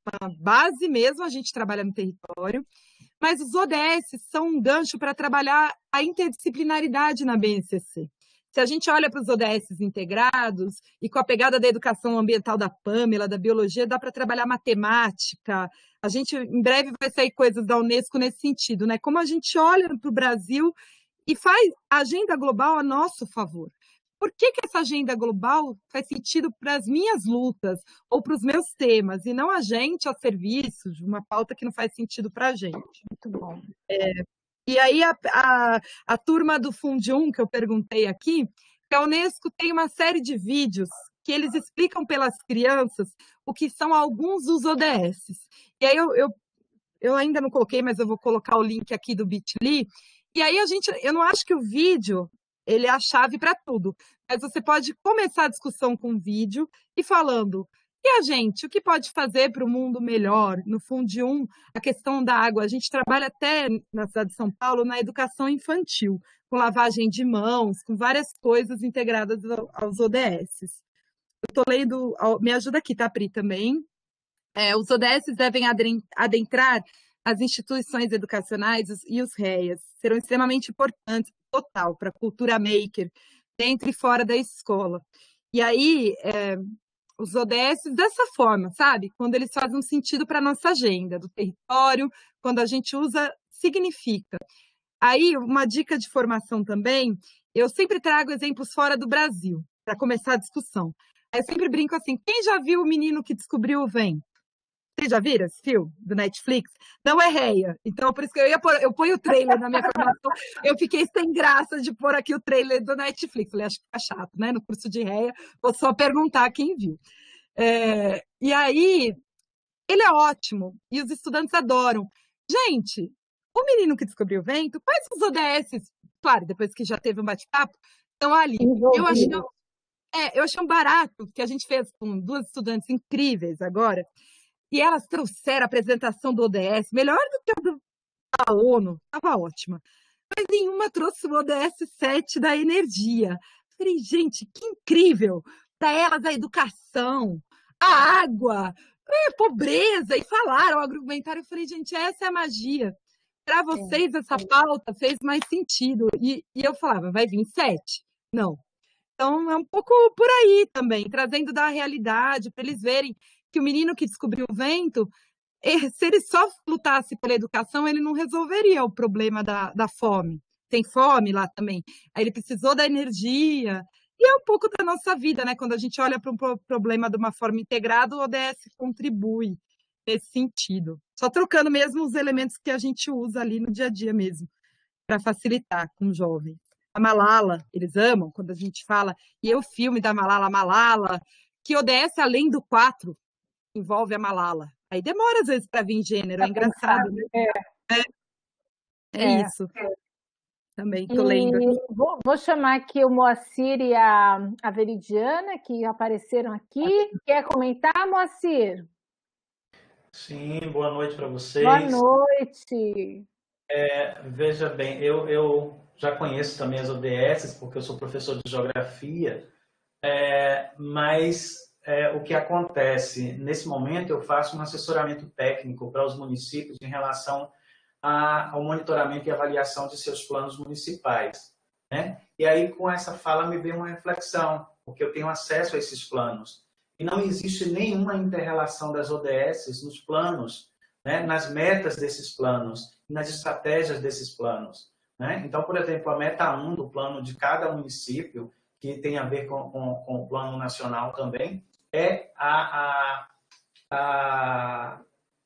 base mesmo, a gente trabalha no território, mas os O D S são um gancho para trabalhar a interdisciplinaridade na B N C C. Se a gente olha para os O D S integrados, e com a pegada da educação ambiental da Pamela, da biologia, dá para trabalhar matemática. A gente, em breve, vai sair coisas da Unesco nesse sentido, né? Como a gente olha para o Brasil e faz a agenda global a nosso favor. Por que que essa agenda global faz sentido para as minhas lutas ou para os meus temas, e não a gente a serviço de uma pauta que não faz sentido para a gente?
Muito bom.
É, E aí, a, a, a turma do Fundium, que eu perguntei aqui, que a Unesco tem uma série de vídeos que eles explicam pelas crianças o que são alguns dos O D S. E aí, eu, eu, eu ainda não coloquei, mas eu vou colocar o link aqui do bit ponto l y. E aí, a gente, eu não acho que o vídeo ele é a chave para tudo, mas você pode começar a discussão com o vídeo e falando... E a gente, o que pode fazer para o mundo melhor? No Fundium, a questão da água. A gente trabalha até na cidade de São Paulo na educação infantil, com lavagem de mãos, com várias coisas integradas aos O D S. Eu estou lendo, me ajuda aqui, tá, Pri, também. É, os O D S devem adentrar as instituições educacionais e os R E A S. Serão extremamente importantes, total, para a cultura maker, dentro e fora da escola. E aí... É, os O D S dessa forma, sabe? Quando eles fazem um sentido para a nossa agenda do território, quando a gente usa, significa. Aí, uma dica de formação também, eu sempre trago exemplos fora do Brasil, para começar a discussão. Aí eu sempre brinco assim, quem já viu o menino que descobriu o vento? Vocês já viram esse filme do Netflix? Não é réia. Então, por isso que eu ia pôr, eu ponho o trailer na minha formação. Eu fiquei sem graça de pôr aqui o trailer do Netflix. Falei, acho que fica chato, né? No curso de réia, vou só perguntar quem viu. É, e aí, ele é ótimo. E os estudantes adoram. Gente, o menino que descobriu o vento, quais os O D S? Claro, depois que já teve um bate-papo, estão ali. Eu achei, é, eu achei um barato que a gente fez com duas estudantes incríveis agora. E elas trouxeram a apresentação do O D S, melhor do que a da ONU, estava ótima. Mas nenhuma trouxe o O D S sete da energia. Falei, gente, que incrível! Para elas a educação, a água, a pobreza, e falaram, argumentaram. Eu falei, gente, essa é a magia. Para vocês, essa pauta fez mais sentido. E, e eu falava, vai vir sete? Não. Então, é um pouco por aí também, trazendo da realidade, para eles verem que o menino que descobriu o vento, se ele só lutasse pela educação, ele não resolveria o problema da, da fome. Tem fome lá também. Aí ele precisou da energia. E é um pouco da nossa vida, né? Quando a gente olha para um problema de uma forma integrada, o O D S contribui nesse sentido. Só trocando mesmo os elementos que a gente usa ali no dia a dia mesmo, para facilitar com os jovens. A Malala, eles amam quando a gente fala, e o filme da Malala, Malala, que O D S, além do quatro, envolve a Malala. Aí demora, às vezes, para vir gênero. É engraçado, né? É, é, é isso. Também estou lendo aqui.
Vou, vou chamar aqui o Moacir e a, a Veridiana, que apareceram aqui. Quer comentar, Moacir?
Sim, boa noite para vocês.
Boa noite.
É, veja bem, eu, eu já conheço também as O D S, porque eu sou professor de geografia, é, mas... É, o que acontece, nesse momento eu faço um assessoramento técnico para os municípios em relação a, ao monitoramento e avaliação de seus planos municipais, né? E aí com essa fala me veio uma reflexão, porque eu tenho acesso a esses planos. E não existe nenhuma inter-relação das O D S nos planos, né? Nas metas desses planos, nas estratégias desses planos, né? Então, por exemplo, a meta um do plano de cada município, que tem a ver com, com, com o plano nacional também, é a, a, a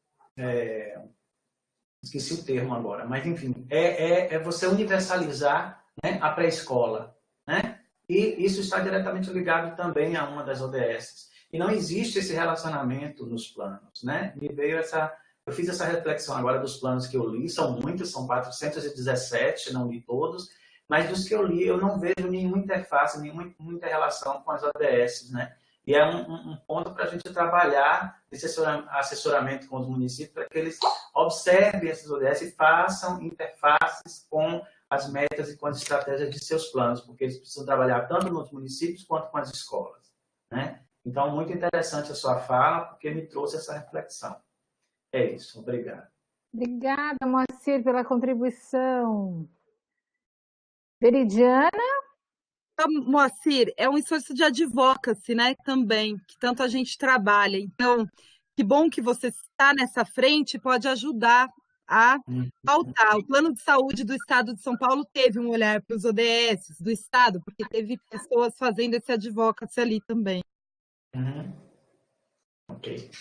é, esqueci o termo agora, mas enfim, é, é, é você universalizar, né, a pré-escola, né? E isso está diretamente ligado também a uma das O D S. E não existe esse relacionamento nos planos, né? Me veio essa, eu fiz essa reflexão agora dos planos que eu li, são muitos, são quatrocentos e dezessete, não li todos, mas dos que eu li eu não vejo nenhuma interface, nenhuma inter-relação com as O D S, né? E é um, um ponto para a gente trabalhar esse assessoramento com os municípios, para que eles observem esses O D S e façam interfaces com as metas e com as estratégias de seus planos, porque eles precisam trabalhar tanto nos municípios quanto com as escolas, né? Então, muito interessante a sua fala, porque me trouxe essa reflexão. É isso, obrigado.
Obrigada, Moacir, pela contribuição. Veridiana?
Moacir, é um esforço de advocacy, né, também, que tanto a gente trabalha. Então, que bom que você está nessa frente, pode ajudar a pautar. O Plano de Saúde do Estado de São Paulo teve um olhar para os O D S do Estado, porque teve pessoas fazendo esse advocacy ali também.
Uhum. Ok.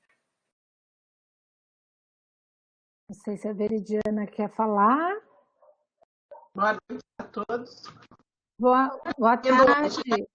Não sei se a Veridiana quer falar.
Boa noite a todos.
Boa, boa tarde.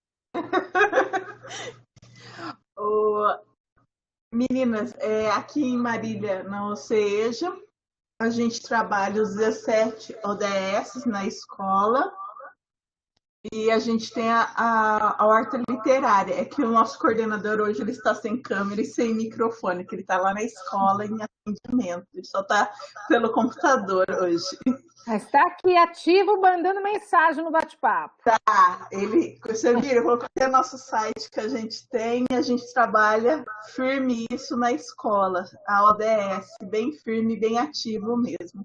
oh, meninas, é, aqui em Marília, na OCEJA, a gente trabalha os dezessete O D S na escola e a gente tem a, a, a horta literária. É que o nosso coordenador hoje ele está sem câmera e sem microfone, que ele está lá na escola em atendimento. Ele só está pelo computador hoje.
Mas está aqui ativo, mandando mensagem no bate-papo.
Tá, ele, você viu, eu coloquei o nosso site que a gente tem e a gente trabalha firme isso na escola, a O D S, bem firme, bem ativo mesmo.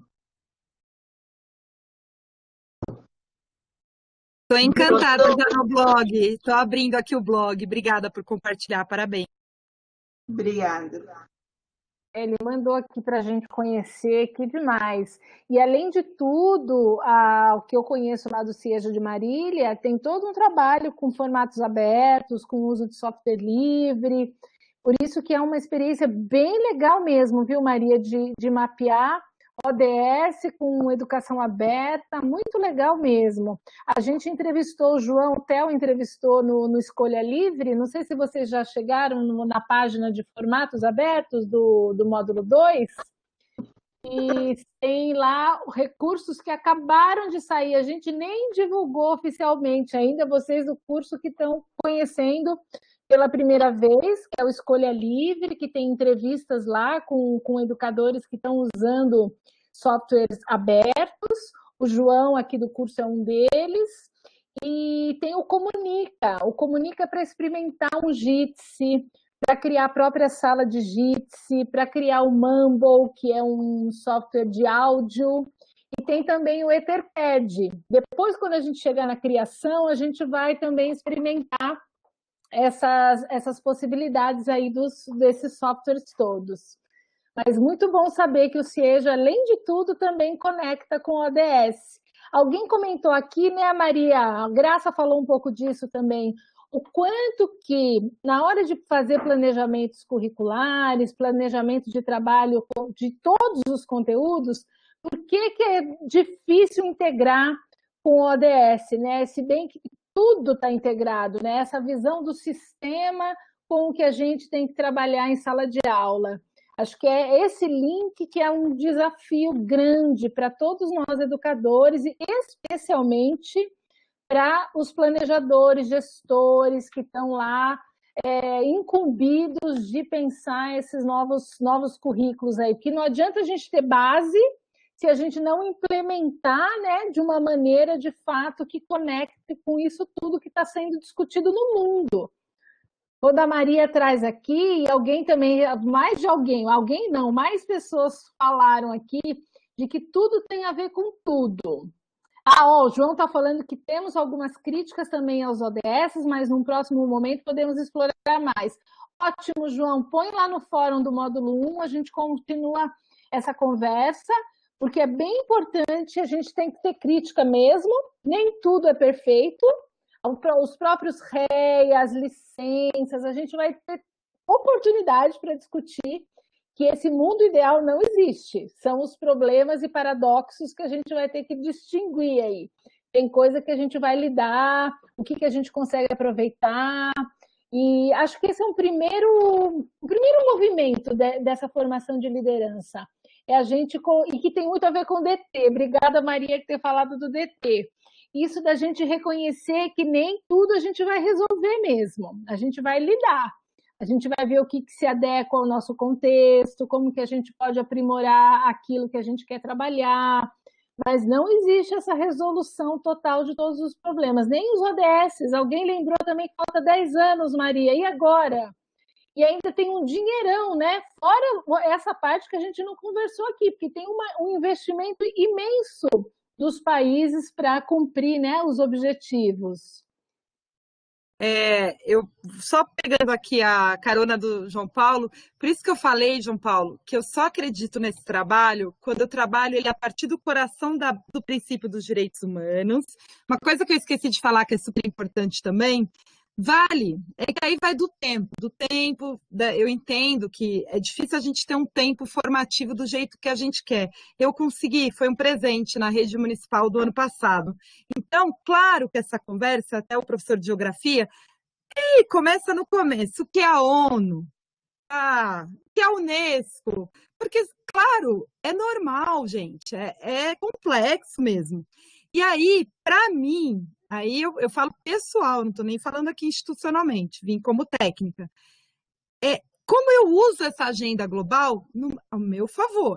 Estou encantada já no blog, estou abrindo aqui o blog, obrigada por compartilhar, parabéns.
Obrigada.
Ele mandou aqui para a gente conhecer, que demais. E, além de tudo, a, o que eu conheço lá do CIEJA de Marília, tem todo um trabalho com formatos abertos, com uso de software livre. Por isso que é uma experiência bem legal mesmo, viu, Maria, de, de mapear O D S com educação aberta, muito legal mesmo. A gente entrevistou o João, o Theo entrevistou no, no Escolha Livre, não sei se vocês já chegaram no, na página de formatos abertos do, do módulo dois, e tem lá recursos que acabaram de sair, a gente nem divulgou oficialmente ainda, vocês do curso que estão conhecendo pela primeira vez, que é o Escolha Livre, que tem entrevistas lá com, com educadores que estão usando softwares abertos. O João aqui do curso é um deles. E tem o Comunica. O Comunica para experimentar um Jitsi, para criar a própria sala de Jitsi, para criar o Mumble, que é um software de áudio. E tem também o Etherpad. Depois, quando a gente chegar na criação, a gente vai também experimentar Essas, essas possibilidades aí dos, desses softwares todos. Mas muito bom saber que o CIEJA, além de tudo, também conecta com o O D S. Alguém comentou aqui, né, Maria? A Graça falou um pouco disso também. O quanto que, na hora de fazer planejamentos curriculares, planejamento de trabalho de todos os conteúdos, por que que é difícil integrar com o O D S, né? Se bem que tudo está integrado, né? Essa visão do sistema com o que a gente tem que trabalhar em sala de aula. Acho que é esse link que é um desafio grande para todos nós educadores e especialmente para os planejadores, gestores que estão lá é, incumbidos de pensar esses novos, novos currículos aí, porque não adianta a gente ter base se a gente não implementar, né, de uma maneira, de fato, que conecte com isso tudo que está sendo discutido no mundo. Quando a Maria traz aqui, e alguém também, mais de alguém, alguém não, mais pessoas falaram aqui de que tudo tem a ver com tudo. Ah, ó, o João está falando que temos algumas críticas também aos O D S, mas num próximo momento podemos explorar mais. Ótimo, João, põe lá no fórum do módulo um, a gente continua essa conversa, porque é bem importante, a gente tem que ter crítica mesmo, nem tudo é perfeito, os próprios R E I, as licenças, a gente vai ter oportunidade para discutir que esse mundo ideal não existe, são os problemas e paradoxos que a gente vai ter que distinguir aí. Tem coisa que a gente vai lidar, o que, que a gente consegue aproveitar, e acho que esse é um primeiro, um primeiro movimento de, dessa formação de liderança. É a gente, com, e que tem muito a ver com o D T. Obrigada, Maria, por ter falado do D T. isso da gente reconhecer que nem tudo a gente vai resolver mesmo, a gente vai lidar, a gente vai ver o que, que se adequa ao nosso contexto, como que a gente pode aprimorar aquilo que a gente quer trabalhar, mas não existe essa resolução total de todos os problemas, nem os O D S. Alguém lembrou também que falta dez anos, Maria, e agora? E ainda tem um dinheirão, né? Fora essa parte que a gente não conversou aqui, porque tem uma, um investimento imenso dos países para cumprir, né, os objetivos.
É, eu só pegando aqui a carona do João Paulo, por isso que eu falei, João Paulo, que eu só acredito nesse trabalho quando eu trabalho ele a partir do coração da, do princípio dos direitos humanos. Uma coisa que eu esqueci de falar, que é super importante também, vale, é que aí vai do tempo, do tempo, da, eu entendo que é difícil a gente ter um tempo formativo do jeito que a gente quer. Eu consegui, foi um presente na rede municipal do ano passado. Então, claro que essa conversa, até o professor de geografia, e começa no começo, o que é a ONU, ah, o que é a Unesco, porque, claro, é normal, gente, é, é complexo mesmo. E aí, para mim, aí eu, eu falo pessoal, não estou nem falando aqui institucionalmente, vim como técnica. É, como eu uso essa agenda global no, ao meu favor.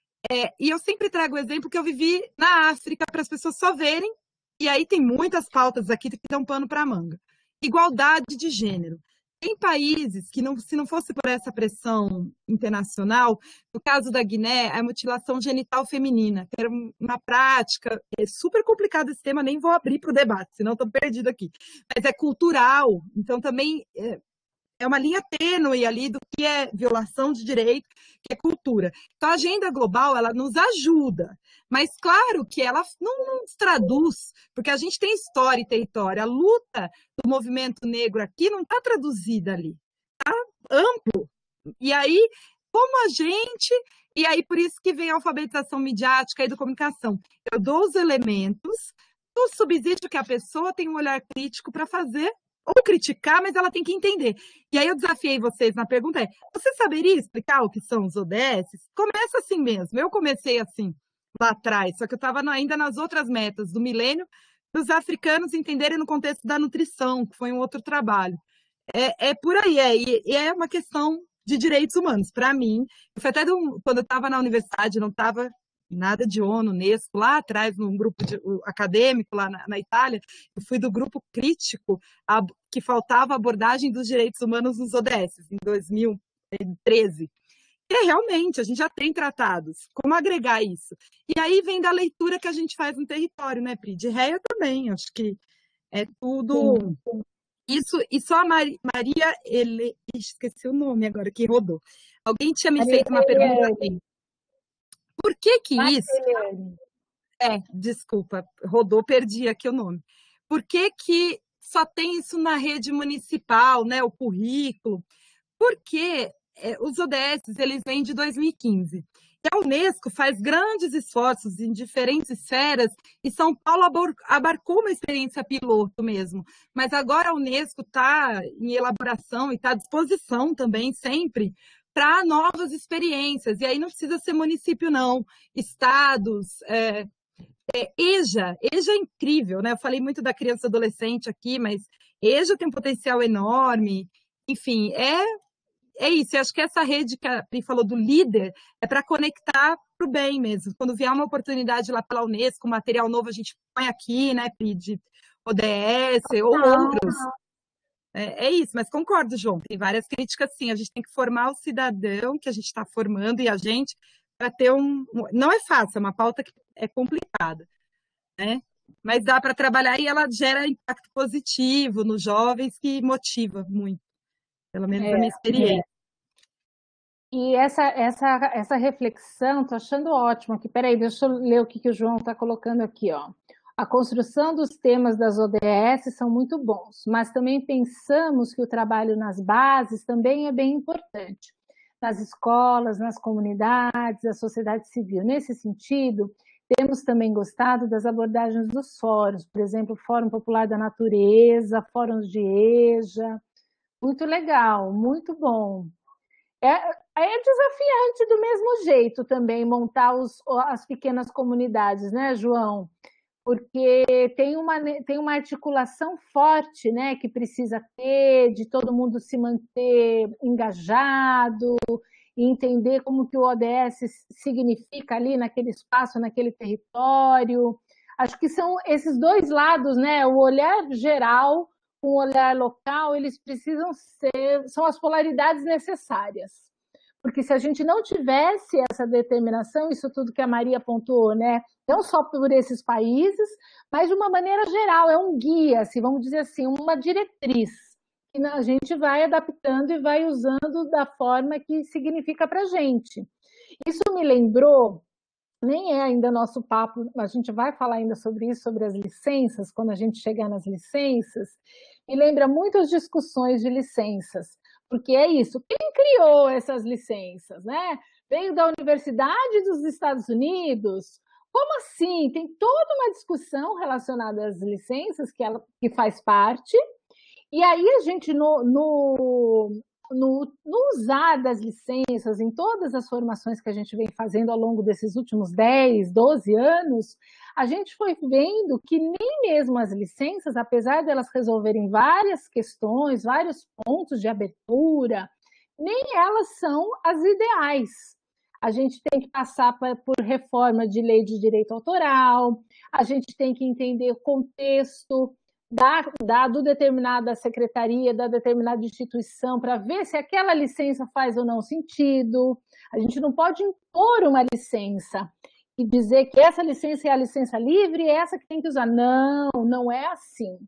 É, e eu sempre trago o exemplo que eu vivi na África para as pessoas só verem, e aí tem muitas pautas aqui que dão pano para a manga. Igualdade de gênero. Tem países que, não, se não fosse por essa pressão internacional, no caso da Guiné, a mutilação genital feminina, que era uma prática, é super complicado esse tema, nem vou abrir para o debate, senão estou perdido aqui. Mas é cultural, então também é, é uma linha tênue ali do que é violação de direito, que é cultura. Então a agenda global, ela nos ajuda, mas claro que ela não nos traduz, porque a gente tem história e território. A luta do movimento negro aqui não está traduzida ali, está amplo. E aí, como a gente... E aí, por isso que vem a alfabetização midiática e da comunicação. Eu dou os elementos do subsídio que a pessoa tem um olhar crítico para fazer, ou criticar, mas ela tem que entender. E aí eu desafiei vocês na pergunta é, você saberia explicar o que são os O D S? Começa assim mesmo. Eu comecei assim, lá atrás, só que eu estava ainda nas outras metas do milênio, para os africanos entenderem no contexto da nutrição, que foi um outro trabalho. É, é por aí, é, e é uma questão de direitos humanos. Para mim, eu fui até do, quando eu estava na universidade, não estava nada de ONU, Unesco, lá atrás, num grupo de, acadêmico, lá na, na Itália, eu fui do grupo crítico a, que faltava abordagem dos direitos humanos nos O D S, em dois mil e treze. E realmente, a gente já tem tratados. Como agregar isso? E aí vem da leitura que a gente faz no território, né, Pri? De réia também, acho que é tudo... Sim. Isso, e só a Maria, Maria ele, esqueci o nome agora, que rodou. Alguém tinha me Maria feito uma pergunta assim, por que que Maria isso... Eliane. É, desculpa, rodou, perdi aqui o nome. Por que que só tem isso na rede municipal, né, o currículo? Porque é, os O D S, eles vêm de dois mil e quinze. E a Unesco faz grandes esforços em diferentes esferas, e São Paulo abarcou uma experiência piloto mesmo. Mas agora a Unesco está em elaboração e está à disposição também, sempre, para novas experiências. E aí não precisa ser município, não. Estados, é, é, EJA. EJA é incrível, né? Eu falei muito da criança e adolescente aqui, mas EJA tem um potencial enorme. Enfim, é... É isso, eu acho que essa rede que a Pri falou do líder é para conectar para o bem mesmo. Quando vier uma oportunidade lá pela Unesco, material novo a gente põe aqui, né, Pri, de O D S ou ah, outros. É, é isso, mas concordo, João, tem várias críticas sim, a gente tem que formar o cidadão que a gente está formando e a gente para ter um... Não é fácil, é uma pauta que é complicada, né? Mas dá para trabalhar e ela gera impacto positivo nos jovens que motiva muito. Pelo menos é, a minha experiência. É.
E essa, essa, essa reflexão, estou achando ótimo aqui. Peraí, deixa eu ler o que, que o João está colocando aqui. Ó. A construção dos temas das O D S são muito bons, mas também pensamos que o trabalho nas bases também é bem importante. Nas escolas, nas comunidades, a sociedade civil. Nesse sentido, temos também gostado das abordagens dos fóruns, por exemplo, o Fórum Popular da Natureza, fóruns de EJA. Muito legal, muito bom. É, é desafiante do mesmo jeito também montar os, as pequenas comunidades, né, João? porque tem uma, tem uma articulação forte, né, que precisa ter, de todo mundo se manter engajado, e entender como que o O D S significa ali naquele espaço, naquele território. Acho que são esses dois lados, né, o olhar geral com o olhar local, eles precisam ser, são as polaridades necessárias. Porque se a gente não tivesse essa determinação, isso tudo que a Maria pontuou, né, não só por esses países, mas de uma maneira geral, é um guia, assim, vamos dizer assim, uma diretriz, que a gente vai adaptando e vai usando da forma que significa para a gente. Isso me lembrou, nem é ainda nosso papo, a gente vai falar ainda sobre isso, sobre as licenças, quando a gente chegar nas licenças, me lembra muito as discussões de licenças, porque é isso, quem criou essas licenças, né? Veio da Universidade dos Estados Unidos? Como assim? Tem toda uma discussão relacionada às licenças, que, ela, que faz parte, e aí a gente, no, no, no, no usar das licenças, em todas as formações que a gente vem fazendo ao longo desses últimos dez, doze anos, a gente foi vendo que nem mesmo as licenças, apesar delas resolverem várias questões, vários pontos de abertura, nem elas são as ideais. A gente tem que passar por reforma de lei de direito autoral, a gente tem que entender o contexto da, da, do determinada secretaria, da determinada instituição, para ver se aquela licença faz ou não sentido. A gente não pode impor uma licença e dizer que essa licença é a licença livre e é essa que tem que usar. Não, não é assim.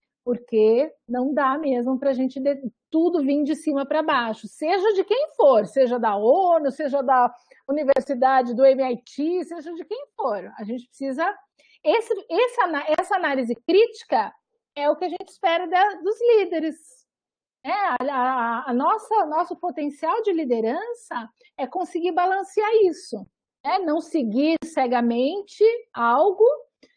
Porque não dá mesmo para a gente de, tudo vir de cima para baixo, seja de quem for, seja da ONU, seja da Universidade do M I T, seja de quem for. A gente precisa... Esse, essa, essa análise crítica é o que a gente espera da, dos líderes. É, a, a, a nossa, nosso potencial de liderança é conseguir balancear isso. É, não seguir cegamente algo,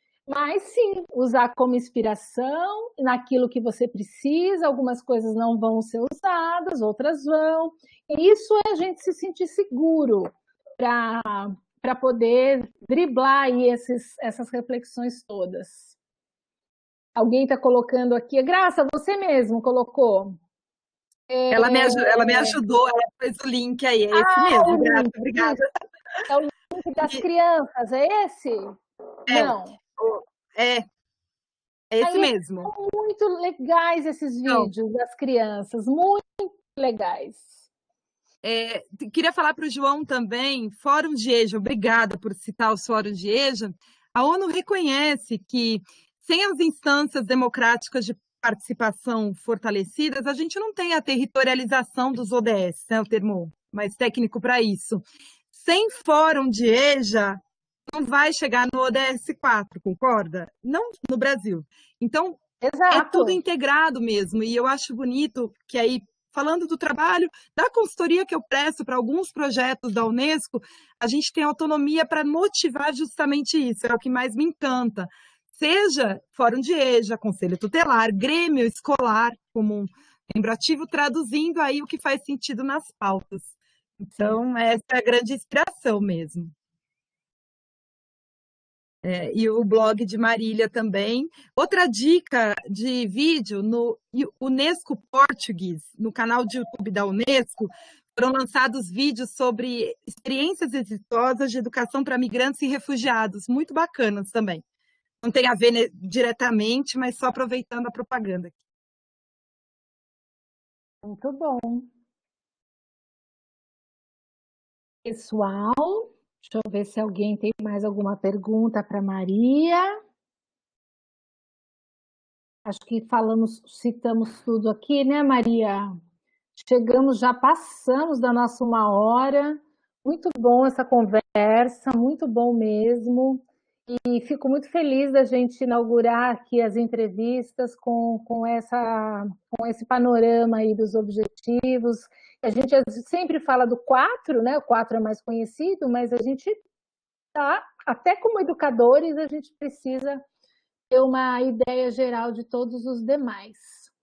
mas sim, usar como inspiração naquilo que você precisa, algumas coisas não vão ser usadas, outras vão. E isso é a gente se sentir seguro para poder driblar aí esses, essas reflexões todas. Alguém está colocando aqui, Graça, você mesmo colocou.
É... Ela, me, ela me ajudou, ela fez o link aí, é esse ah, mesmo, Graça, obrigada.
É o link das e... crianças, é esse?
É.
Não.
É, é esse
Aí,
mesmo.
São muito legais esses vídeos Não. das crianças, muito legais.
É, queria falar para o João também, Fórum de EJA, obrigada por citar os fóruns de EJA. A ONU reconhece que sem as instâncias democráticas de participação fortalecidas, a gente não tem a territorialização dos O D S, né, o termo mais técnico para isso. Sem Fórum de EJA, não vai chegar no O D S quatro, concorda? Não no Brasil. Então, Exato. É tudo integrado mesmo. E eu acho bonito que aí, falando do trabalho, da consultoria que eu presto para alguns projetos da Unesco, a gente tem autonomia para motivar justamente isso. É o que mais me encanta. Seja Fórum de EJA, Conselho Tutelar, Grêmio Escolar, como um membro ativo, traduzindo aí o que faz sentido nas pautas. Então, essa é a grande inspiração mesmo. É, e o blog de Marília também. Outra dica de vídeo no Unesco Português, no canal de YouTube da Unesco, foram lançados vídeos sobre experiências exitosas de educação para migrantes e refugiados, muito bacanas também. Não tem a ver né, diretamente, mas só aproveitando a propaganda.
Muito bom. Pessoal, deixa eu ver se alguém tem mais alguma pergunta para Maria. Acho que falamos, citamos tudo aqui, né, Maria? Chegamos, já passamos da nossa uma hora. Muito bom essa conversa, muito bom mesmo. E fico muito feliz da gente inaugurar aqui as entrevistas com, com, essa, com esse panorama aí dos objetivos. A gente sempre fala do quatro, né? O quatro é mais conhecido, mas a gente tá, até como educadores, a gente precisa ter uma ideia geral de todos os demais.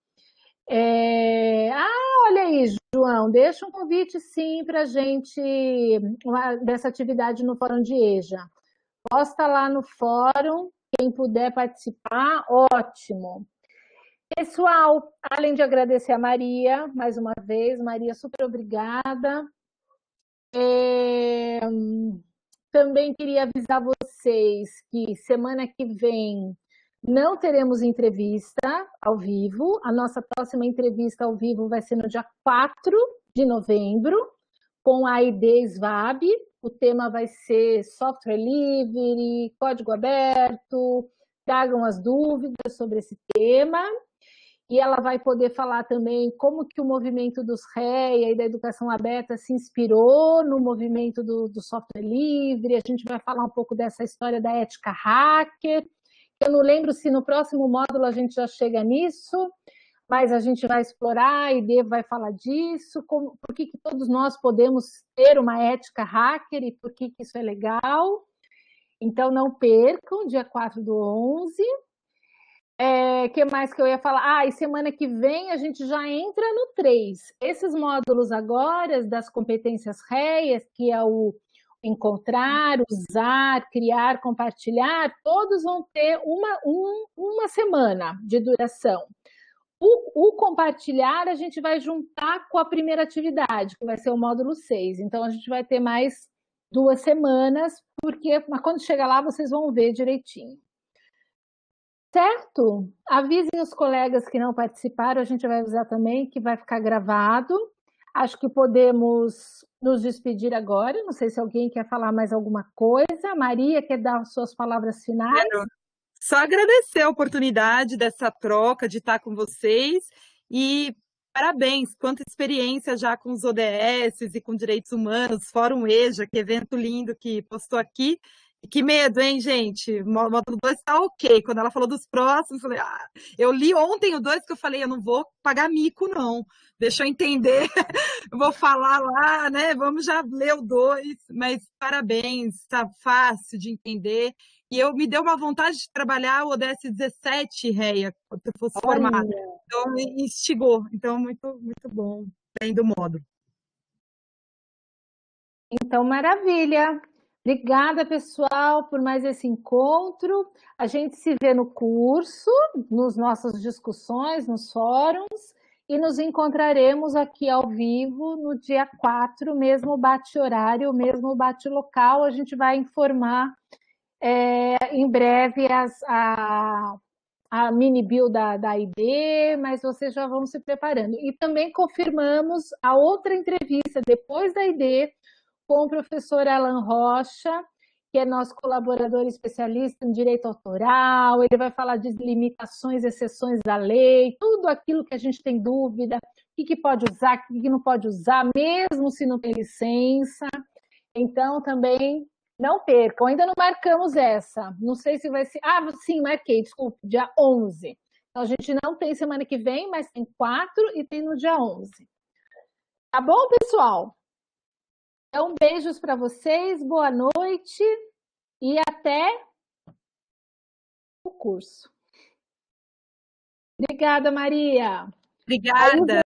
É... Ah, olha aí, João, deixa um convite sim para a gente uma, dessa atividade no Fórum de EJA. Posta lá no fórum quem puder participar, ótimo. Pessoal, além de agradecer a Maria, mais uma vez, Maria, super obrigada. É, também queria avisar vocês que semana que vem não teremos entrevista ao vivo. A nossa próxima entrevista ao vivo vai ser no dia quatro de novembro, com a I D S V A B. O tema vai ser software livre, código aberto. Tragam as dúvidas sobre esse tema. E ela vai poder falar também como que o movimento dos REA e da educação aberta se inspirou no movimento do, do software livre. A gente vai falar um pouco dessa história da ética hacker. Eu não lembro se no próximo módulo a gente já chega nisso, mas a gente vai explorar, a I D vai falar disso, como, por que, que todos nós podemos ter uma ética hacker e por que, que isso é legal. Então não percam, dia quatro do onze. É, que mais que eu ia falar? Ah, e semana que vem a gente já entra no três. Esses módulos agora das competências REAs, que é o encontrar, usar, criar, compartilhar, todos vão ter uma, um, uma semana de duração. O, o compartilhar a gente vai juntar com a primeira atividade, que vai ser o módulo seis. Então a gente vai ter mais duas semanas, porque mas quando chegar lá vocês vão ver direitinho. Certo? Avisem os colegas que não participaram, a gente vai avisar também que vai ficar gravado. Acho que podemos nos despedir agora. Não sei se alguém quer falar mais alguma coisa. Maria, quer dar suas palavras finais?
Quero só agradecer a oportunidade dessa troca, de estar com vocês. E parabéns, quanta experiência já com os O D S e com direitos humanos, Fórum EJA, que evento lindo que postou aqui. Que medo, hein, gente? O módulo dois tá ok. Quando ela falou dos próximos, eu falei, ah, eu li ontem o dois que eu falei, eu não vou pagar mico, não. Deixa eu entender. Eu vou falar lá, né? Vamos já ler o dois. Mas parabéns, tá fácil de entender. E eu me deu uma vontade de trabalhar o O D S dezessete, REA, quando eu fosse formada. Então, me instigou. Então, muito, muito bom. Bem do módulo.
Então, maravilha. Obrigada, pessoal, por mais esse encontro. A gente se vê no curso, nas nossas discussões, nos fóruns, e nos encontraremos aqui ao vivo no dia quatro, mesmo bate-horário, mesmo bate-local. A gente vai informar é, em breve as, a, a mini-bio da, da I D, mas vocês já vão se preparando. E também confirmamos a outra entrevista depois da I D, com o professor Alan Rocha, que é nosso colaborador especialista em direito autoral. Ele vai falar de limitações, exceções da lei, tudo aquilo que a gente tem dúvida, o que, que pode usar, o que, que não pode usar, mesmo se não tem licença. Então, também não percam. Ainda não marcamos essa. Não sei se vai ser... Ah, sim, marquei, desculpe, dia onze. Então, a gente não tem semana que vem, mas tem quatro e tem no dia onze. Tá bom, pessoal? Então, beijos para vocês, boa noite e até o curso. Obrigada, Maria.
Obrigada.